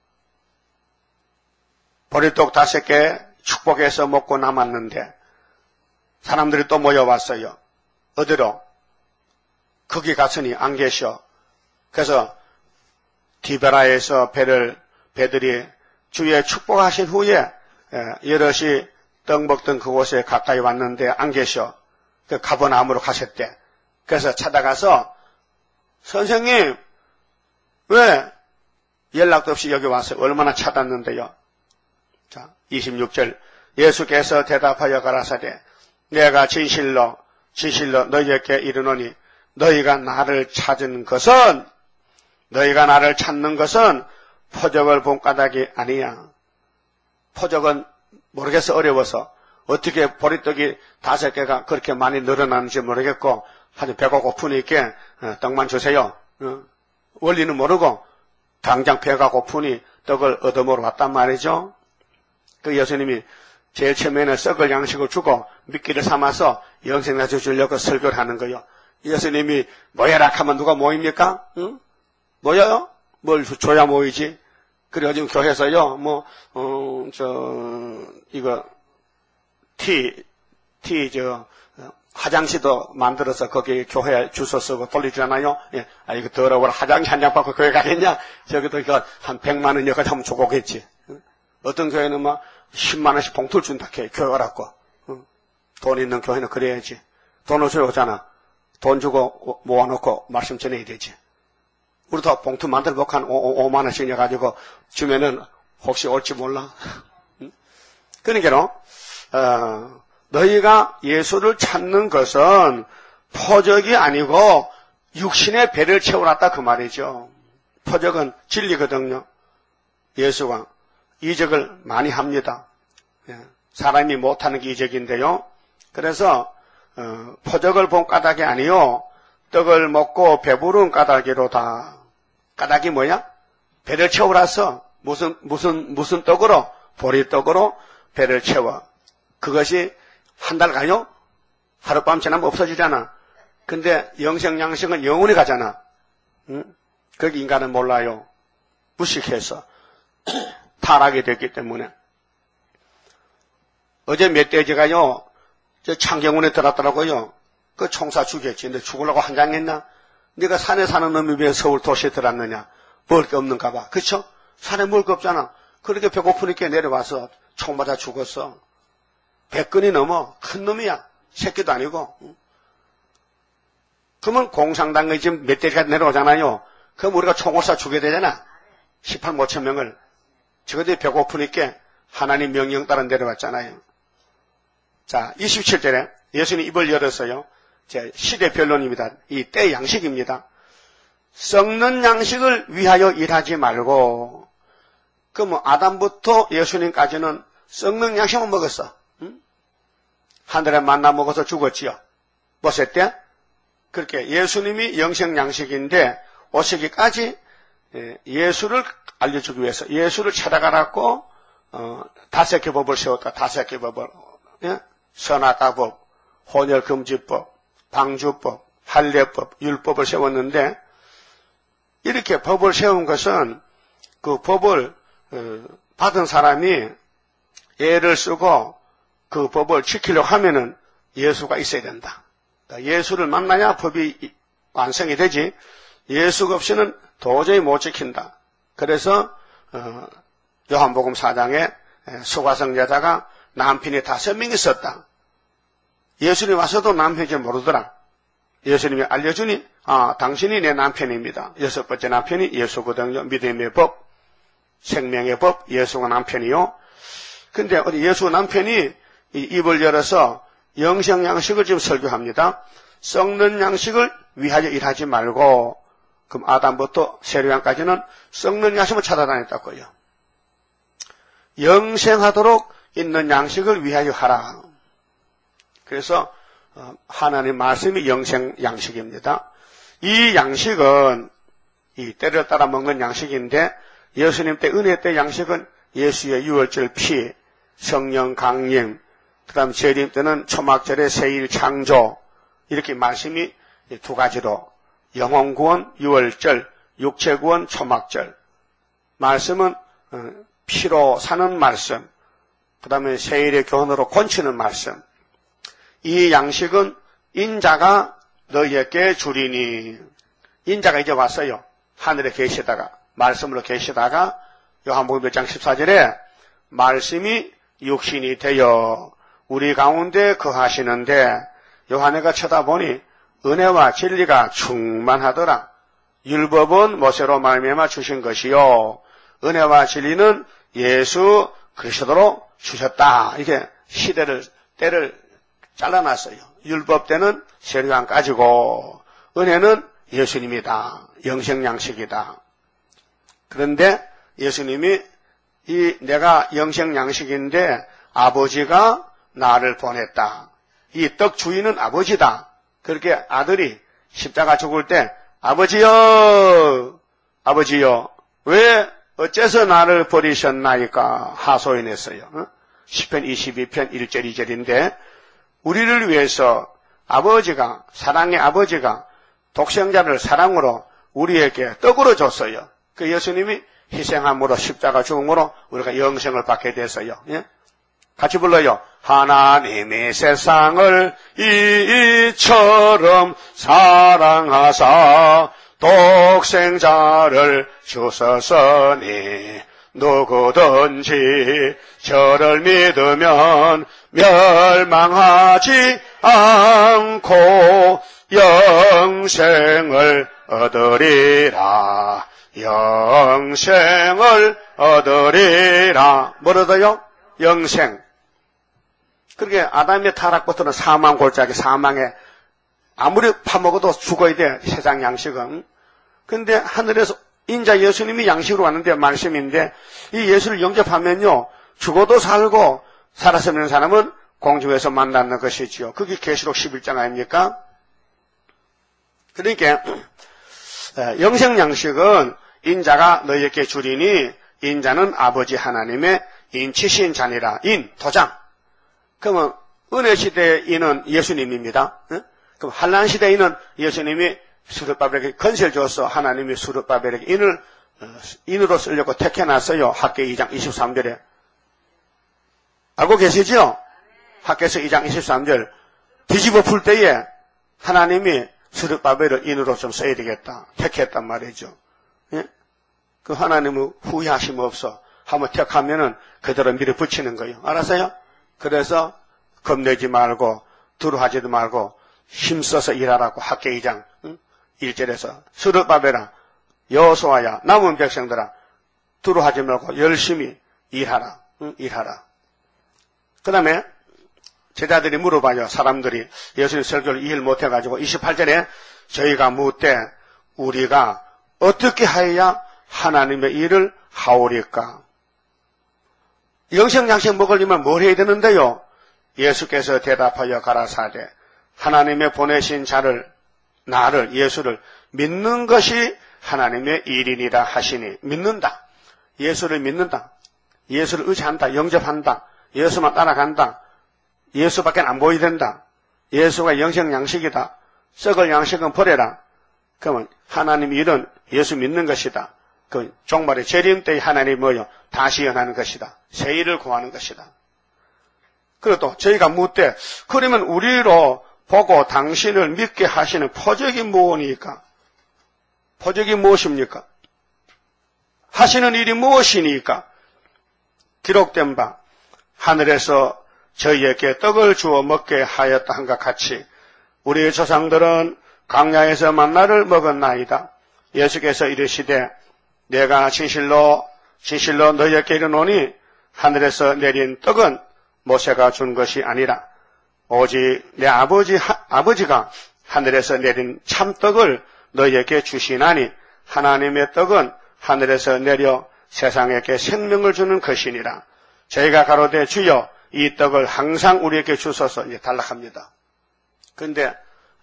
보리떡 5개 축복해서 먹고 남았는데 사람들이 또 모여왔어요. 어디로? 거기 갔으니 안 계셔. 그래서 디베라에서 배들이 주의 축복하신 후에 여럿이 떡 먹던 그곳에 가까이 왔는데 안 계셔. 그 가버나움으로 가셨대. 그래서 찾아가서 선생님 왜 연락도 없이 여기 와서 얼마나 찾았는데요. 자, 26절 예수께서 대답하여 가라사대 내가 진실로 너희에게 이르노니 너희가 나를 찾는 것은 포적을 본 까닭이 아니야. 포적은 모르겠어. 어려워서 어떻게 보리떡이 5개가 그렇게 많이 늘어나는지 모르겠고 하여튼 배가 고프니까 떡만 주세요. 원리는 모르고 당장 배가 고프니 떡을 얻어먹으러 왔단 말이죠. 그 예수님이 제일 처음에는 썩을 양식을 주고 미끼를 삼아서 영생나주 주려고 설교를 하는 거예요. 예수님이 모여라 하면 누가 모입니까? 응? 모여요? 뭘 줘야 모이지? 그래가지고 교회에서요, 화장실도 만들어서 거기 교회 주소 쓰고 돌리잖아요. 예. 이거 더러워라. 화장실 한 장 받고 교회 가겠냐? 저기도 한 100만 원 여기까지 하면 주고 오겠지. 어떤 교회는 10만 원씩 봉투를 준다 해. 교회 오라고. 돈 있는 교회는 그래야지. 돈을 줘야 오잖아. 돈 주고 모아놓고 말씀 전해야 되지. 우리도 봉투 만들어놓고 한 5만 원씩 내가지고 주면은 혹시 올지 몰라. 그러니까 너희가 예수를 찾는 것은 포적이 아니고 육신의 배를 채워놨다 그 말이죠. 포적은 진리거든요. 예수가 이적을 많이 합니다. 사람이 못하는 게 이적인데요. 그래서 포적을 본 까닭이 아니요 떡을 먹고 배부른 까닭이로다. 까닭이 뭐야? 배를 채우라서 무슨 떡으로? 보리떡으로 배를 채워. 그것이 한 달 가요? 하룻밤 지나면 없어지잖아. 근데 영생 양식은 영원히 가잖아. 응? 거기 인간은 몰라요. 무식해서 타락이 됐기 때문에. 어제 멧돼지가요, 저 창경원에 들어왔더라고요. 그 총사 죽였지. 근데 죽으려고 한장했나? 네가 산에 사는 놈이 왜 서울 도시에 들어왔느냐? 먹을 게 없는가 봐. 그쵸? 산에 먹을 게 없잖아. 그렇게 배고프니까 내려와서 총 맞아 죽었어. 100건이 넘어. 큰 놈이야. 새끼도 아니고. 그러면 공산당에 지금 멧돼지가 내려오잖아요. 그럼 우리가 총을 쏴 죽여야 되잖아. 18만 5천 명을. 저것들이 배고프니까 하나님 명령 따라 내려왔잖아요. 자, 27절에 예수님이 입을 열었어요. 제 시대변론입니다. 이 때 양식입니다. 썩는 양식을 위하여 일하지 말고, 그럼 아담부터 예수님까지는 썩는 양식만 먹었어. 응? 하늘에 만나 먹어서 죽었지요. 무엇 때? 그렇게 예수님이 영생 양식인데 오시기까지 예수를 알려주기 위해서 예수를 찾아가라고 5개 법을 세웠다. 5개 법을. 예? 선악과법, 혼혈금지법, 방주법, 할례법, 율법을 세웠는데 이렇게 법을 세운 것은 그 법을 받은 사람이 애를 쓰고 그 법을 지키려고 하면은 예수가 있어야 된다. 예수를 만나야 법이 완성이 되지 예수가 없이는 도저히 못 지킨다. 그래서 요한복음 4장에 수가성 여자가 남편이 5명 있었다. 예수님 와서도 남편인지 모르더라. 예수님이 알려주니 당신이 내 남편입니다. 6번째 남편이 예수거든요. 믿음의 법, 생명의 법, 예수가 남편이요. 근데 예수 남편이 입을 열어서 영생 양식을 지금 설교합니다. 썩는 양식을 위하여 일하지 말고, 그럼 아담부터 세류양까지는 썩는 양식을 찾아다녔다고요. 영생하도록 있는 양식을 위하여 하라. 그래서 하나님 말씀이 영생 양식입니다. 이 양식은 이 때를 따라 먹는 양식인데 예수님 때 은혜 때 양식은 예수의 유월절 피, 성령 강림, 그 다음 재림 때는 초막절의 세일 창조 이렇게 말씀이 2가지로 영혼구원 유월절, 육체구원 초막절 말씀은 피로 사는 말씀 그 다음에 세일의 교훈으로 권치는 말씀 이 양식은 인자가 너희에게 주리니 인자가 이제 왔어요. 하늘에 계시다가 말씀으로 계시다가 요한복음 1장 14절에 말씀이 육신이 되어 우리 가운데 거하시는데 요한애가 쳐다보니 은혜와 진리가 충만하더라. 율법은 모세로 말미암아 주신 것이요 은혜와 진리는 예수 그리스도로 주셨다. 이게 때를 잘라놨어요. 율법 때는 세례요한까지고 은혜는 예수님이다. 영생양식이다. 그런데 예수님이 내가 영생양식인데 아버지가 나를 보냈다. 이 떡 주인은 아버지다. 그렇게 아들이 십자가 죽을 때 아버지여 왜 어째서 나를 버리셨나이까 하소연했어요. 시편 22편 1절 2절인데 우리를 위해서 아버지가 사랑의 아버지가 독생자를 사랑으로 우리에게 떡으로 줬어요. 그 예수님이 희생함으로 십자가 죽음으로 우리가 영생을 받게 됐어요. 예? 같이 불러요. 하나님이 세상을 이처럼 사랑하사 독생자를 주셨으니 누구든지 저를 믿으면 멸망하지 않고 영생을 얻으리라. 영생을 얻으리라. 뭐라도요? 영생. 그렇게 아담의 타락부터는 사망 골짜기, 사망에 아무리 파먹어도 죽어야 돼, 세상 양식은. 근데 하늘에서 인자 예수님이 양식으로 왔는데 말씀인데 이 예수를 영접하면요 죽어도 살고 살아서 있는 사람은 공중에서 만나는 것이지요. 그게 계시록 11장 아닙니까? 그러니까 영생양식은 인자가 너희에게 주리니 인자는 아버지 하나님의 인치신 자니라. 도장. 그러면 은혜시대의 인은 예수님입니다. 그럼 한란시대의 인은 예수님이 수르바벨에게 건세를 주어서 하나님이 수르바벨에게 인으로 쓰려고 택해놨어요. 학개 2장 23절에. 알고 계시죠? 학개서 2장 23절. 뒤집어 풀 때에 하나님이 수르바벨을 인으로 좀 써야 되겠다. 택했단 말이죠. 예? 그 하나님은 후회하심 없어. 한번 택하면은 그대로 밀어붙이는 거예요. 알았어요? 그래서 겁내지 말고 두려워하지도 말고 힘써서 일하라고 학개 2장 1절에서 스룹바벨아 여호수아야 남은 백성들아 두려워하지 말고 열심히 일하라. 일하라. 그 다음에 제자들이 물어봐요. 사람들이 예수님 설교를 이해를 못해가지고 28절에 저희가 묻되 우리가 어떻게 하여야 하나님의 일을 하오리까? 영생양식 먹으려면 뭘 해야 되는데요? 예수께서 대답하여 가라사대 하나님의 보내신 자를 나를 예수를 믿는 것이 하나님의 일이니라 하시니 믿는다. 예수를 믿는다. 예수를 의지한다. 영접한다. 예수만 따라간다. 예수밖에 안 보이된다. 예수가 영생양식이다. 썩을 양식은 버려라. 그러면 하나님 일은 예수 믿는 것이다. 그 종말의 재림 때의 하나님이 뭐요? 다시 연하는 것이다. 새 일을 구하는 것이다. 그리고 또 저희가 묻되 그러면 우리로 보고 당신을 믿게 하시는 표적이 무엇이니까? 표적이 무엇입니까? 하시는 일이 무엇이니까? 기록된 바 하늘에서 저희에게 떡을 주어 먹게 하였다 한것 같이 우리의 조상들은 광야에서 만나를 먹었나이다. 예수께서 이르시되 내가 진실로 너희에게 이르노니 하늘에서 내린 떡은 모세가 준 것이 아니라 오직 내 아버지가 하늘에서 내린 참떡을 너희에게 주시나니 하나님의 떡은 하늘에서 내려 세상에게 생명을 주는 것이니라. 저희가 가로되 주여 이 떡을 항상 우리에게 주소서 이제 달락합니다. 그런데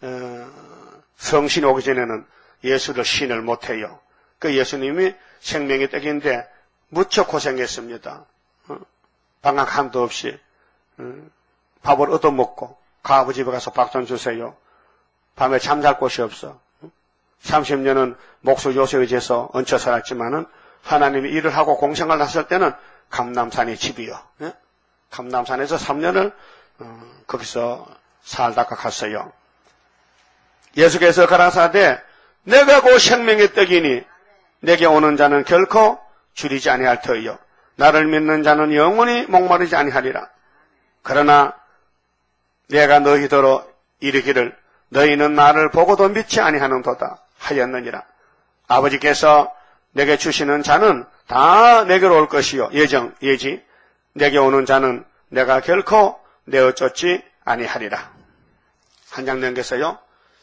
성신 오기 전에는 예수를 신을 못해요. 그 예수님이 생명의 떡인데 무척 고생했습니다. 방학 한도 없이 밥을 얻어먹고 아버지 집에 가서 밥 좀 주세요. 밤에 잠잘 곳이 없어. 30년은 목수 요셉에 의해서 얹혀 살았지만은 하나님이 일을 하고 공생을 했을 때는 감남산이 집이요. 감남산에서 3년을 거기서 살다가 갔어요. 예수께서 가라사대 내가 곧 생명의 떡이니 내게 오는 자는 결코 줄이지 아니할 터이요 나를 믿는 자는 영원히 목마르지 아니하리라. 그러나 내가 너희더러 이르기를 너희는 나를 보고도 믿지 아니하는도다 하였느니라. 아버지께서 내게 주시는 자는 다 내게로 올 것이요 예지 내게 오는 자는 내가 결코 내어 쫓지 아니하리라. 한 장 넘겨서요.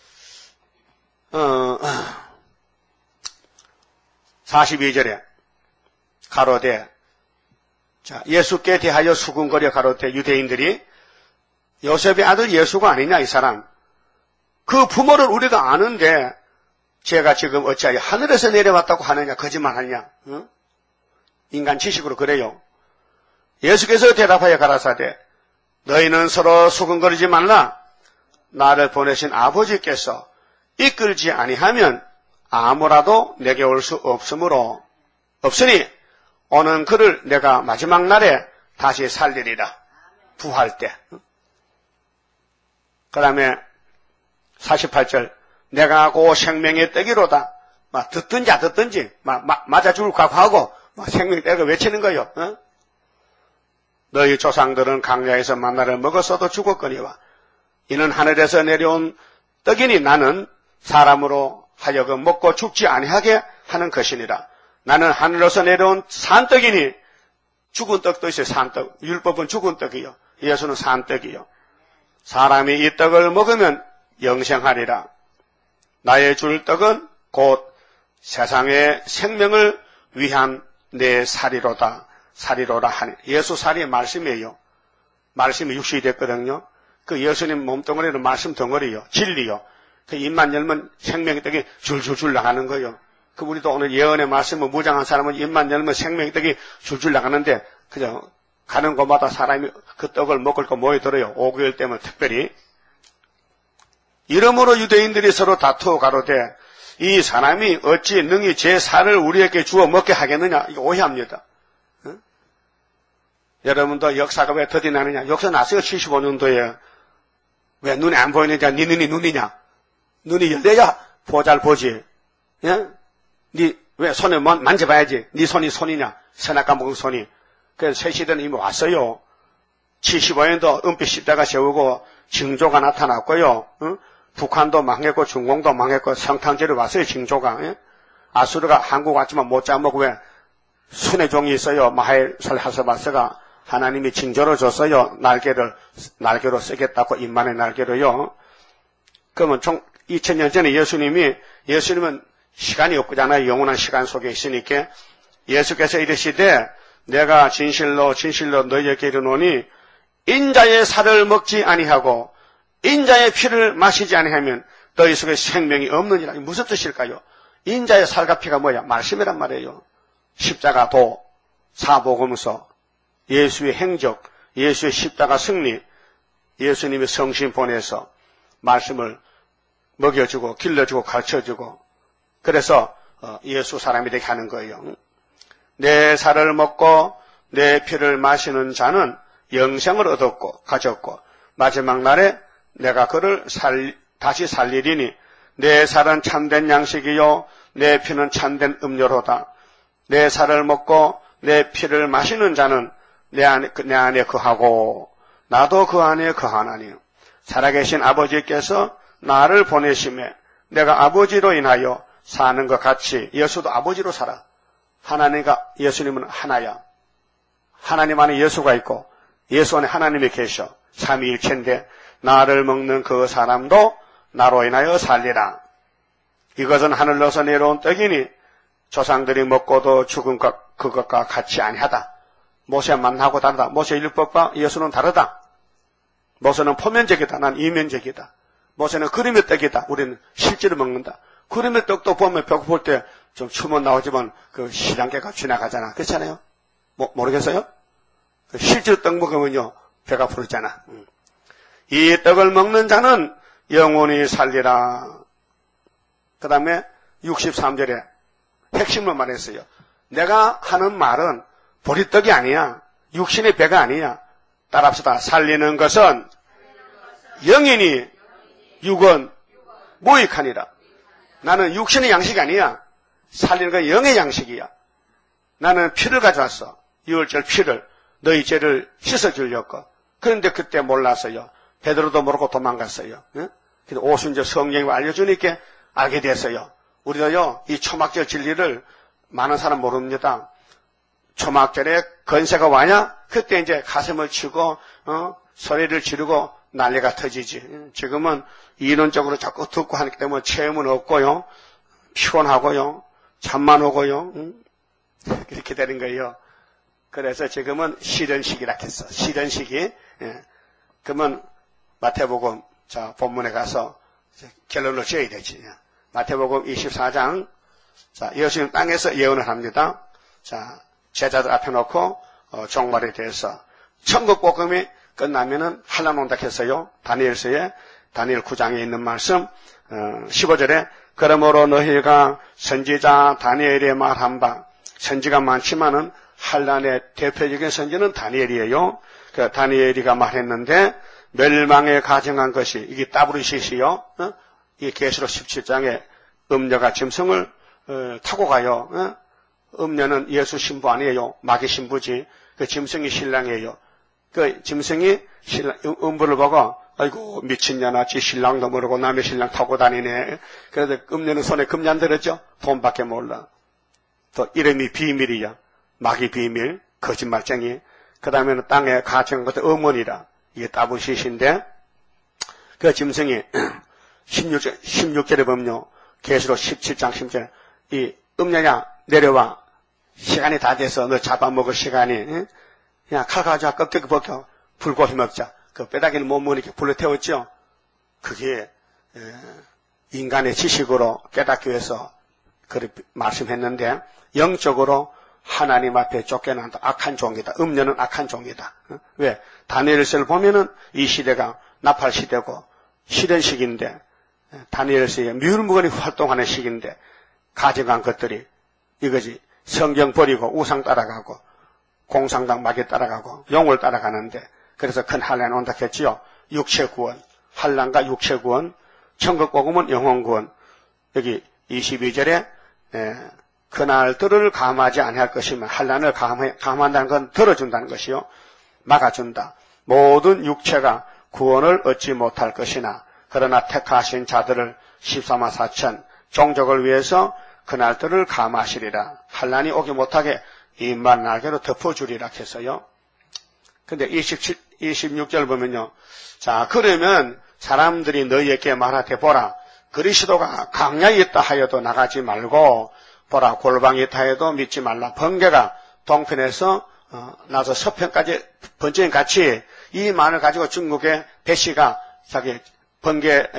42절에 가로되 자, 예수께 대하여 수군거려 가로되 유대인들이 요셉의 아들 예수가 아니냐 이 사람. 그 부모를 우리가 아는데 제가 지금 어찌하여 하늘에서 내려왔다고 하느냐 거짓말하느냐. 응? 인간 지식으로 그래요. 예수께서 대답하여 가라사대 너희는 서로 수군거리지 말라. 나를 보내신 아버지께서 이끌지 아니하면 아무라도 내게 올 수 없으니 오는 그를 내가 마지막 날에 다시 살리리라. 부활 때. 그 다음에 48절 내가 고 생명의 떡이로다. 듣든지 맞아 죽을 각오하고 생명의 떡을 외치는 거요. 너희 조상들은 광야에서 만나를 먹었어도 죽었거니와 이는 하늘에서 내려온 떡이니 나는 사람으로 하여금 먹고 죽지 아니하게 하는 것이니라. 나는 하늘에서 내려온 산떡이니 죽은 떡도 있어요. 산떡. 율법은 죽은 떡이요. 예수는 산떡이요. 사람이 이 떡을 먹으면 영생하리라. 나의 줄 떡은 곧 세상의 생명을 위한 내 살이로다. 살이로라 하니. 예수 살이 말씀이에요. 말씀이 육신이 됐거든요. 그 예수님 몸덩어리는 말씀 덩어리요. 진리요. 그 입만 열면 생명의 떡이 줄줄줄 나가는 거예요. 그 우리도 오늘 예언의 말씀을 무장한 사람은 입만 열면 생명의 떡이 줄줄 나가는데 그죠? 가는 곳마다 사람이 그 떡을 먹을 거 모여들어요. 5개월 때면 특별히. 이러므로 유대인들이 서로 다투어 가로되 이 사람이 어찌 능히 제 살을 우리에게 주어 먹게 하겠느냐. 이거 오해합니다. 응? 여러분도 역사가 왜 더디 나느냐. 역사 났어요. 75년도에. 왜 눈에 안 보이느냐. 네 눈이 눈이냐. 눈이 열려야 잘 보지. 예? 네 왜 손에 만져봐야지. 네 손이 손이냐. 선악 까먹은 손이. 그래서 새 시대는 이미 왔어요. 75년도 은빛 십자가 세우고 징조가 나타났고요. 응? 북한도 망했고 중공도 망했고 성탕제로 왔어요. 징조가. 예? 아수르가 한국 왔지만 못 잡먹고 왜 순의 종이 있어요. 마헬살하스바스가 하나님이 징조로 줬어요. 날개로 쓰겠다고 인만의 날개로요. 그러면 2000년 전에 예수님은 시간이 없잖아요. 영원한 시간 속에 있으니까 예수께서 이르시되 내가 진실로 너희에게 이르노니 인자의 살을 먹지 아니하고 인자의 피를 마시지 아니하면 너희 속에 생명이 없느니라. 무슨 뜻일까요? 인자의 살과 피가 뭐야? 말씀이란 말이에요. 십자가 도, 사복음서, 예수의 행적, 예수의 십자가 승리, 예수님의 성신 보내서 말씀을 먹여주고 길러주고 가르쳐주고 그래서 예수 사람이 되게 하는 거예요. 내 살을 먹고 내 피를 마시는 자는 영생을 얻었고 가졌고 마지막 날에 내가 그를 다시 살리리니 내 살은 참된 양식이요 내 피는 참된 음료로다. 내 살을 먹고 내 피를 마시는 자는 내 안에 거하고 나도 그 안에 거하나니 살아계신 아버지께서 나를 보내심에 내가 아버지로 인하여 사는 것 같이 예수도 아버지로 살아. 하나님과 예수님은 하나야. 하나님 안에 예수가 있고 예수 안에 하나님이 계셔. 삼위일체인데 나를 먹는 그 사람도 나로 인하여 살리라. 이것은 하늘로서 내려온 떡이니 조상들이 먹고도 죽은 그것과 같이 아니하다. 모세만 하고 다르다. 모세 율법과 예수는 다르다. 모세는 포면적이다. 난 이면적이다. 모세는 그림의 떡이다. 우리는 실제로 먹는다. 그림의 떡도 보면 배고플 때 좀 춤은 나오지만 그 시장개가 지나가잖아. 그렇잖아요? 모르겠어요? 실제로 떡 먹으면요 배가 부르잖아. 이 떡을 먹는 자는 영원히 살리라. 그 다음에 63절에 핵심을 말했어요. 내가 하는 말은 보리떡이 아니야. 육신의 배가 아니야. 따라합시다. 살리는 것은 영이니 육은 무익하니라. 나는 육신의 양식이 아니야. 살리는 건 영의 양식이야. 나는 피를 가져왔어. 유월절 피를 너희 죄를 씻어주려고. 그런데 그때 몰랐어요. 베드로도 모르고 도망갔어요. 응? 그래서 오순절 성령이 알려주니까 알게 됐어요. 우리도요 이 초막절 진리를 많은 사람 모릅니다. 초막절에 건세가 와냐? 그때 이제 가슴을 치고 소리를 지르고 난리가 터지지. 지금은 이론적으로 자꾸 듣고 하기 때문에 체험은 없고요. 피곤하고요. 잠만 오고요. 그렇게 되는 거예요. 그래서 지금은 실현식이라 했어. 실현식이. 예. 그러면 마태복음 본문에 가서 결론을 지어야 되지. 마태복음 24장. 자, 예수님 땅에서 예언을 합니다. 자, 제자들 앞에 놓고 종말에 대해서 천국 복음이 끝나면은 한란온다 했어요. 다니엘서에 다니엘 9장에 있는 말씀 15절에 그러므로 너희가 선지자 다니엘의 말한 바 선지가 많지만은 한란의 대표적인 선지는 다니엘이에요. 그 다니엘이가 말했는데 멸망에 가정한 것이 이게 따브르시시요. 이 계시록 17장에 음녀가 짐승을 타고 가요. 음녀는 예수 신부 아니에요. 마귀 신부지. 그 짐승이 신랑이에요. 그 짐승이 음부를 보고 아이고 미친년아 지 신랑도 모르고 남의 신랑 타고 다니네. 그래서 음녀는 손에 금잔 들었죠. 돈밖에 몰라. 또 이름이 비밀이야. 마귀 비밀, 거짓말쟁이. 그 다음에는 땅에 가정한 것도 어머니라. 이게 따브시신데 그 짐승이 16절에 보면요. 계시록 17장 10절에 이 음녀냐 내려와. 시간이 다 돼서 너 잡아먹을 시간이 그냥 칼 가져와 껍데기 벗겨 불고기 먹자. 그 뼈다귀를 못 먹으니까 불러 태웠죠. 그게 인간의 지식으로 깨닫기 위해서 그렇게 말씀했는데 영적으로 하나님 앞에 쫓겨난다. 악한 종이다. 음녀는 악한 종이다. 왜? 다니엘서를 보면은 이 시대가 나팔 시대고 시련 시기인데 다니엘서에 뮤일무건이 활동하는 시기인데 가져간 것들이 이거지. 성경 버리고 우상 따라가고 공상당 마귀 따라가고 용을 따라가는데 그래서 큰 환란이 온다 했지요. 육체 구원, 환란과 육체 구원, 천국 복음은 영혼 구원. 여기 22절에 그날들을 감하지 아니할 것이면 환란을 감한다는 건 들어준다는 것이요. 막아준다. 모든 육체가 구원을 얻지 못할 것이나 그러나 택하신 자들을 14만 4천 종족을 위해서 그날들을 감하시리라. 환란이 오기 못하게 이만 날개로 덮어주리라 했어요. 근데 26절 보면요. 자, 그러면 사람들이 너희에게 말하되 보라. 그리스도가 강야에 있다 하여도 나가지 말고 보라. 골방에 있다 해도 믿지 말라. 번개가 동편에서 나서 서편까지 번쩍이 같이 이 말을 가지고 중국의 배씨가 자기 번개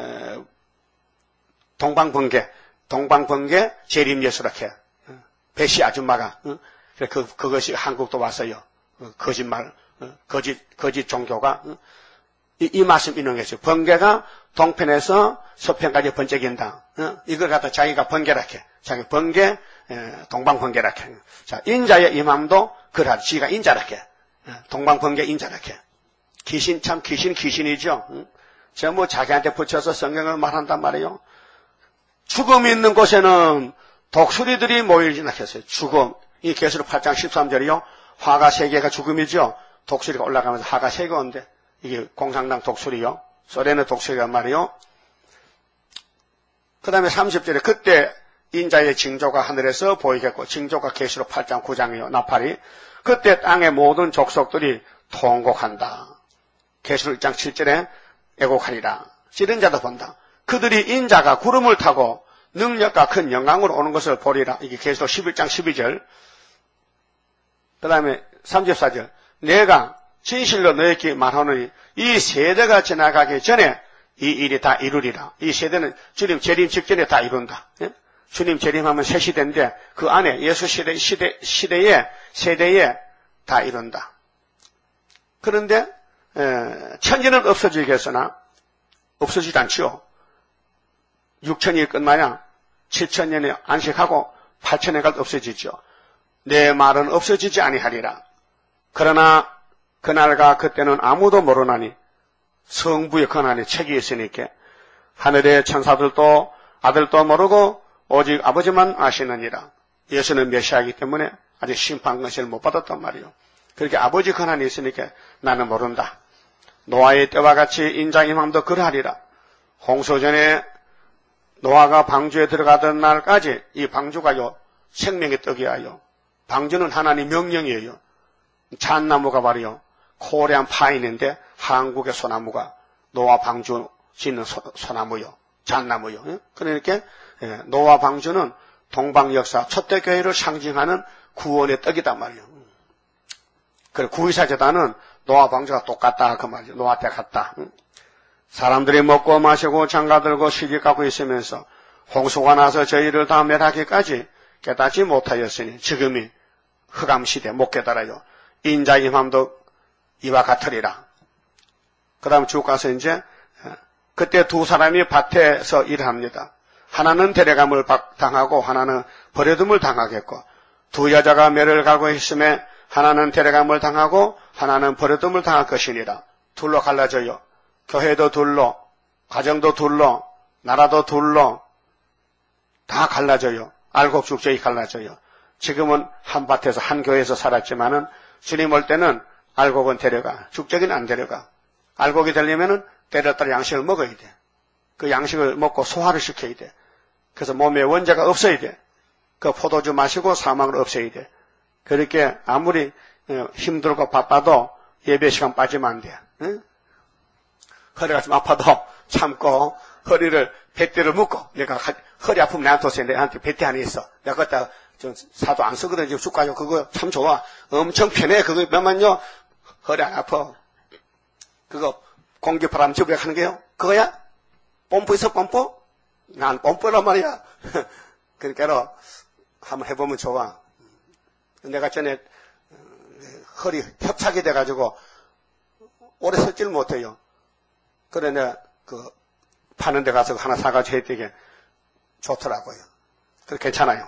동방번개 재림예수라게 배씨 아줌마가 그것이 한국도 왔어요. 거짓말 거짓 종교가 이 말씀 인용했어요. 번개가 동편에서 서편까지 번쩍인다. 이걸 갖다 자기가 번개라게 자기 번개 동방번개라게. 자, 인자의 임함도 그러하지. 지가 인자라게 동방번개 인자라게. 귀신이죠. 제가 뭐 자기한테 붙여서 성경을 말한단 말이에요. 죽음이 있는 곳에는 독수리들이 모이지나 했어요. 죽음. 이 계시록 8장 13절이요. 화가 3개가 죽음이죠. 독수리가 올라가면서 화가 3개 온대. 이게 공산당 독수리요. 소련의 독수리가 말이요. 그 다음에 30절에 그때 인자의 징조가 하늘에서 보이겠고 징조가 계시록 8장 9장이요. 나팔이. 그때 땅의 모든 족속들이 통곡한다. 계시록 1장 7절에 애곡하리라. 찌른 자도 본다. 그들이 인자가 구름을 타고 능력과 큰 영광으로 오는 것을 보리라. 이게 계시록 11장 12절. 그 다음에 34절. 내가 진실로 너에게 말하노니 이 세대가 지나가기 전에 이 일이 다 이루리라. 이 세대는 주님 재림 직전에 다 이룬다. 예? 주님 재림하면 새 시대인데 그 안에 예수 세대에 다 이룬다. 그런데 천지는 없어지겠으나 없어지지 않지요. 6천이 끝나야 7천년에 안식하고 8천년까지 없어지죠. 내 말은 없어지지 아니하리라. 그러나 그날과 그때는 아무도 모르나니 성부의 권한에 책이 있으니까 하늘의 천사들도 아들도 모르고 오직 아버지만 아시느니라. 예수는 메시아이기 때문에 아직 심판권세를 못 받았단 말이에요. 그렇게 아버지 권한이 있으니까 나는 모른다. 노아의 때와 같이 인자 임함도 그러하리라. 홍수전에 노아가 방주에 들어가던 날까지 이 방주가요 생명의 떡이야요. 방주는 하나님 명령이에요. 잣나무가 말이요 코레안 파인인데 한국의 소나무가 노아 방주 짓는 소나무요. 잣나무요. 그러니까 노아 방주는 동방 역사 초대교회를 상징하는 구원의 떡이단 말이에요. 그래 구의사 제단은 노아 방주가 똑같다 그 말이죠. 노아 때 같다. 사람들이 먹고 마시고 장가들고 시집 가고 있으면서 홍수가 나서 저희를 다 멸하기까지 깨닫지 못하였으니 지금이 흑암시대 못 깨달아요. 인자 임함도 이와 같으리라. 그 다음 쭉 가서 이제 그때 두 사람이 밭에서 일합니다. 하나는 데려감을 당하고 하나는 버려둠을 당하겠고 두 여자가 매를 갈고 있음에 하나는 데려감을 당하고 하나는 버려둠을 당할 것이니라. 둘로 갈라져요. 교회도 둘로, 가정도 둘로, 나라도 둘로 다 갈라져요. 알곡 죽적이 갈라져요. 지금은 한 밭에서 한 교회에서 살았지만은 주님 올 때는 알곡은 데려가, 죽적이는 안 데려가. 알곡이 되려면은 때를 따라 양식을 먹어야 돼. 그 양식을 먹고 소화를 시켜야 돼. 그래서 몸에 원자가 없어야 돼. 그 포도주 마시고 사망을 없애야 돼. 그렇게 아무리 힘들고 바빠도 예배 시간 빠지면 안 돼. 응? 허리가 좀 아파도 참고 허리를 뱃대를 묶고 내가 허리 아프면 나한테 오세요. 내한테 뱃대 하나 있어. 내가 그것다 좀 사도 안 쓰거든. 지금 쑥가지고 그거 참 좋아. 엄청 편해. 그거 몇만요. 허리 안 아파. 그거 공기 바람 집에 하는 게요. 그거야? 뽐뿌 있어 뽐뿌? 난 뻔뻔한 말이야. 그러니까 한번 해보면 좋아. 내가 전에 허리 협착이 돼가지고 오래 섰지를 못해요. 그래 내가 파는 데 가서 하나 사가지고 해야 되게 좋더라고요. 그래 괜찮아요.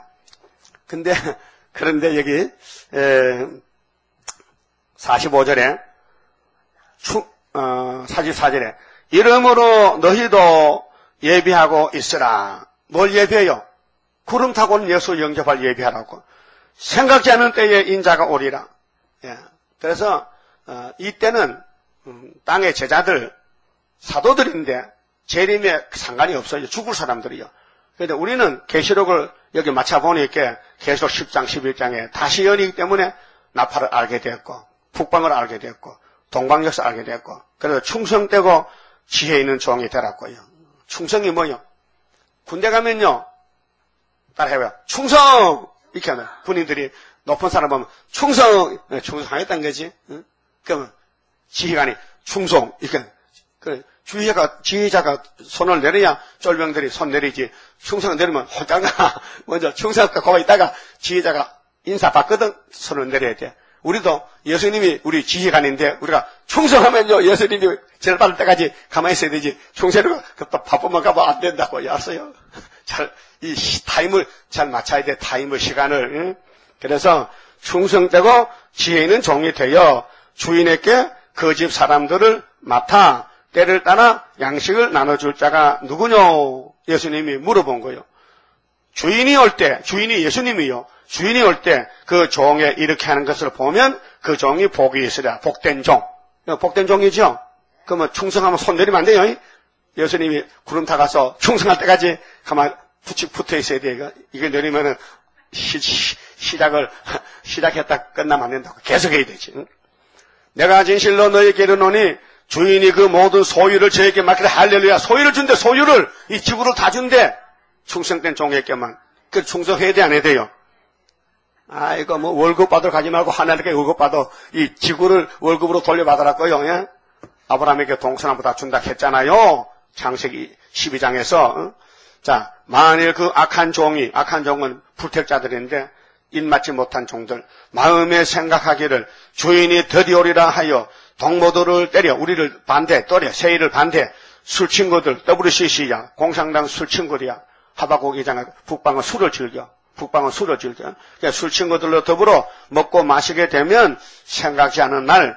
그런데 여기 45절에 44절에 이러므로 너희도 예비하고 있으라. 뭘 예비해요? 구름 타고 온 예수 영접할 예비하라고. 생각지 않은 때에 인자가 오리라. 예. 그래서 이때는 땅의 제자들 사도들인데 재림에 상관이 없어요. 죽을 사람들이요. 그런데 우리는 계시록을 여기 맞춰보니까 계시록 10장 11장에 다시 연이기 때문에 나팔을 알게 됐고 북방을 알게 됐고 동방역사 알게 됐고 그래서 충성되고 지혜 있는 종이 되라고요. 충성이 뭐요? 군대 가면요. 따라해봐요. 충성! 이렇게 하면 군인들이 높은 사람 보면 충성하겠다는 거지. 응? 그러면 지휘관이 충성 이렇게 그래 지휘자가 손을 내려야 쫄병들이 손 내리지. 충성을 내리면 홀다가 먼저 충성할까 거기 있다가 지휘자가 인사받거든 손을 내려야 돼. 우리도 예수님이 우리 지휘관인데 우리가 충성하면요 예수님이 제일 받을 때까지 가만히 있어야 되지. 충성으로 바쁘면 가면 안 된다고 알았어요. 이 타임을 잘 맞춰야 돼. 타임을 시간을. 응? 그래서 충성되고 지혜 있는 종이 되어 주인에게 그 집 사람들을 맡아 때를 따라 양식을 나눠줄 자가 누구뇨? 예수님이 물어본 거예요. 주인이 올 때, 주인이 예수님이요. 주인이 올 때 그 종에 이렇게 하는 것을 보면 그 종이 복이 있으랴. 복된 종. 복된 종이죠? 그러면 충성하면 손 내리면 안 돼요. 예수님이 구름 타가서 충성할 때까지 가만 부축 붙어 있어야 돼. 이게 내리면은 시작했다 끝나면 안 된다고. 계속 해야 되지. 내가 진실로 너희에게 이르노니 주인이 그 모든 소유를 저에게 맡기라. 할렐루야. 소유를 준대. 소유를 이 지구를 다 준대. 충성된 종에게만. 그 충성해야 돼 안 해야 돼요? 이거 뭐 월급 받으러 가지 말고 하나님께 월급 받아. 이 지구를 월급으로 돌려받으라고요. 예? 아브라함에게 동서남북 다 준다 했잖아요. 창세기 12장에서. 자, 만일 그 악한 종은 불택자들인데 입맞지 못한 종들 마음에 생각하기를 주인이 드디오리라 하여 동무들을 때려 우리를 반대 또래 세일을 반대 술친구들 WCC야 공산당 술친구들이야. 하박국 2장에 북방은 술을 즐겨. 그러니까 술친구들로 더불어 먹고 마시게 되면 생각지 않은 날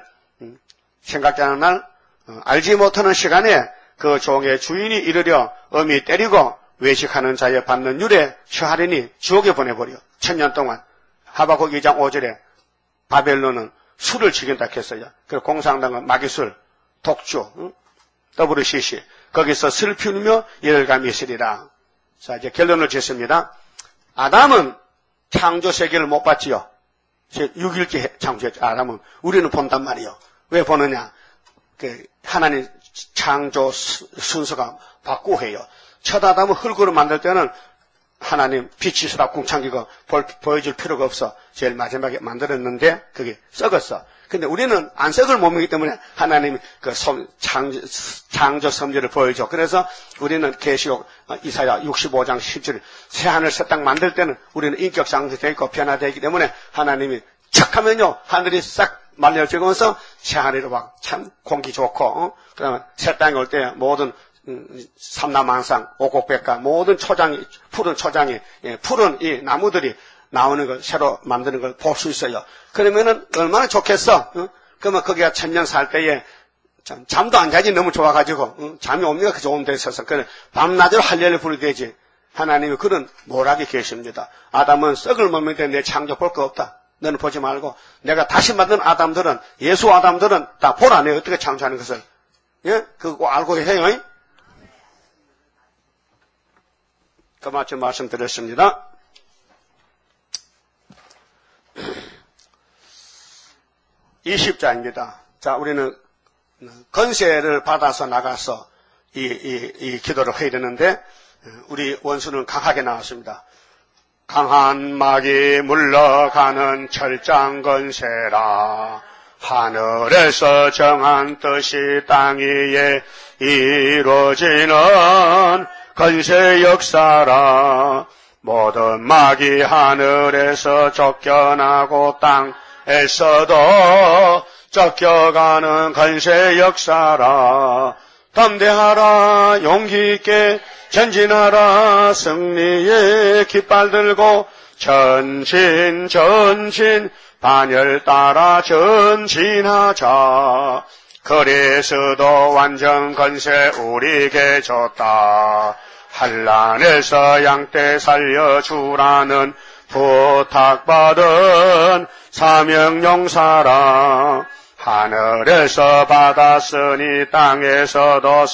알지 못하는 시간에 그 종의 주인이 이르려 엄히 때리고 외식하는 자에 받는 율에 처하리니 지옥에 보내버려. 1000년 동안. 하박국 2장 5절에 바벨론은 술을 즐긴다 했어요. 그리고 공산당은 마귀술, 독주, WCC. 거기서 슬피우며 열감이 있으리라. 자, 이제 결론을 짓습니다. 아담은 창조 세계를 못 봤지요. 6일째 창조했죠. 아담은. 우리는 본단 말이요. 왜 보느냐. 하나님 창조 순서가 바꾸해요. 첫 아담을 흙으로 만들 때는 하나님 빛이 있으라 궁창기가 보여줄 필요가 없어. 제일 마지막에 만들었는데 그게 썩었어. 근데 우리는 안 썩을 몸이기 때문에 하나님이 그 창조 섭리를 보여줘. 그래서 우리는 계시록 이사야 65장 10절 새 하늘 새 땅 만들 때는 우리는 인격 상승되어 있고 변화되기 때문에 하나님이 척 하면요 하늘이 싹 말려지면서 새 하늘이 막 참 공기 좋고 그다음에 새 땅이 올 때 모든 삼라만상, 오곡백과 모든 초장이, 푸른 초장이, 푸른 이 나무들이 나오는 걸, 새로 만드는 걸 볼 수 있어요. 그러면은 얼마나 좋겠어? 그러면 거기가 1000년 살 때에 잠도 안 자지 너무 좋아가지고, 잠이 옵니까? 그 좋은 데 있어서. 그래, 밤낮으로 할례를 부르되지. 하나님이 그런 모락이 계십니다. 아담은 썩을 몸인데 내 창조 볼 거 없다. 너는 보지 말고, 내가 다시 만든 아담들은, 예수 아담들은 다 보라네. 어떻게 창조하는 것을. 예? 그거 알고 해요. 그만큼 말씀드렸습니다. 이 십자입니다. 자, 우리는 건세를 받아서 나가서 이 기도를 해야 되는데, 우리 원수는 강하게 나왔습니다. 강한 막이 물러가는 철장 건세라. 하늘에서 정한 뜻이 땅 위에 이루어지는 건세 역사라. 모든 마귀 하늘에서 쫓겨나고 땅에서도 쫓겨가는 건세 역사라. 담대하라 용기 있게 전진하라 승리의 깃발 들고 전진 반열 따라 전진하자. 그리스도 완전 건세 우리에게 줬다. 한란에서 양떼 살려주라는 부탁받은 사명용사라. 하늘에서 받았으니 땅에서도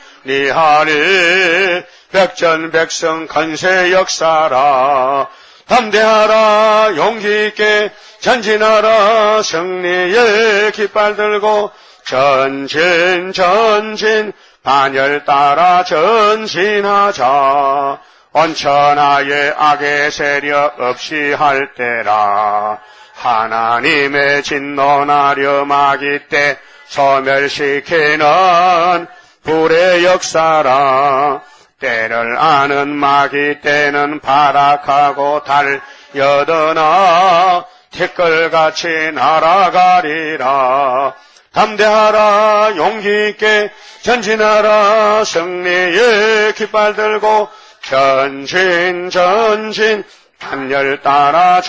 승리하리. 백전백승 건세 역사라. 담대하라 용기 있게 전진하라 승리의 깃발 들고 전진 반열 따라 전진하자. 온천하에 악의 세력 없이 할 때라. 하나님의 진노나려 마귀 때 소멸시키는 불의 역사라. 때를 아는 마귀 때는 발악하고 달려드나 티끌같이 날아가리라. 담대하라 용기 있게 전진하라 승리의 깃발 들고 전진 반열 따라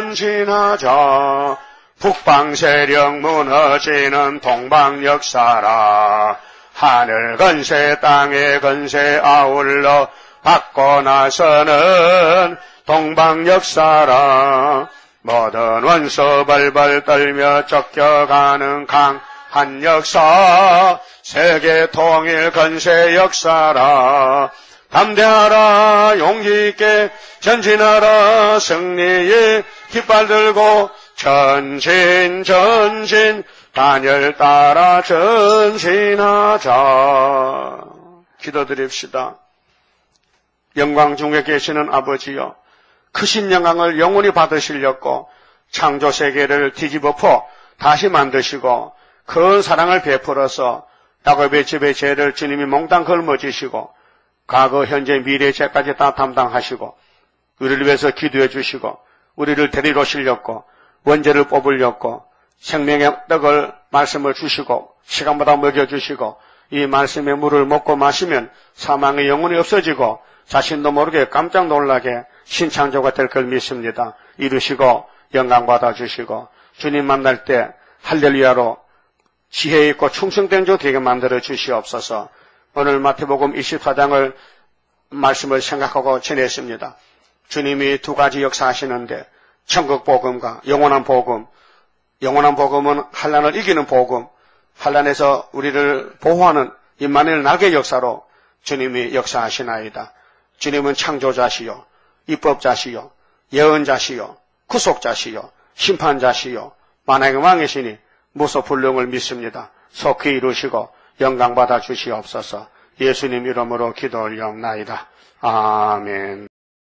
전진하자. 북방 세력 무너지는 동방 역사라. 하늘 건세 땅의 건세 아울러 받고 나서는 동방 역사라. 모든 원수 벌벌 떨며 쫓겨가는 강한 역사. 세계 통일 건세 역사라. 담대하라 용기 있게 전진하라 승리의 깃발 들고 전진 반열 따라 전진하자. 기도드립시다. 영광 중에 계시는 아버지여, 크신 영광을 영원히 받으시려고 창조 세계를 뒤집어퍼 다시 만드시고 큰 사랑을 베풀어서 야곱의 집의 죄를 주님이 몽땅 걸머지시고 과거, 현재, 미래 죄까지 다 담당하시고 우리를 위해서 기도해 주시고 우리를 데리러 오시려고 원죄를 뽑으려고 생명의 떡을 말씀을 주시고 시간마다 먹여주시고 이 말씀의 물을 먹고 마시면 사망의 영혼이 없어지고 자신도 모르게 깜짝 놀라게 신창조가 될 걸 믿습니다. 이루시고 영광 받아주시고 주님 만날 때 할렐루야로 지혜 있고 충성된 자 되게 만들어 주시옵소서. 오늘 마태복음 24장을 말씀을 생각하고 지냈습니다. 주님이 두 가지 역사하시는데 천국 복음과 영원한 복음. 영원한 복음은 환난을 이기는 복음, 환난에서 우리를 보호하는 임마누엘 날개 역사로 주님이 역사하시나이다. 주님은 창조자시요, 입법자시요, 예언자시요, 구속자시요, 심판자시요, 만왕의 왕이시니 무소불능을 믿습니다. 속히 이루시고 영광 받아 주시옵소서. 예수님 이름으로 기도 올려옵나이다. 아멘.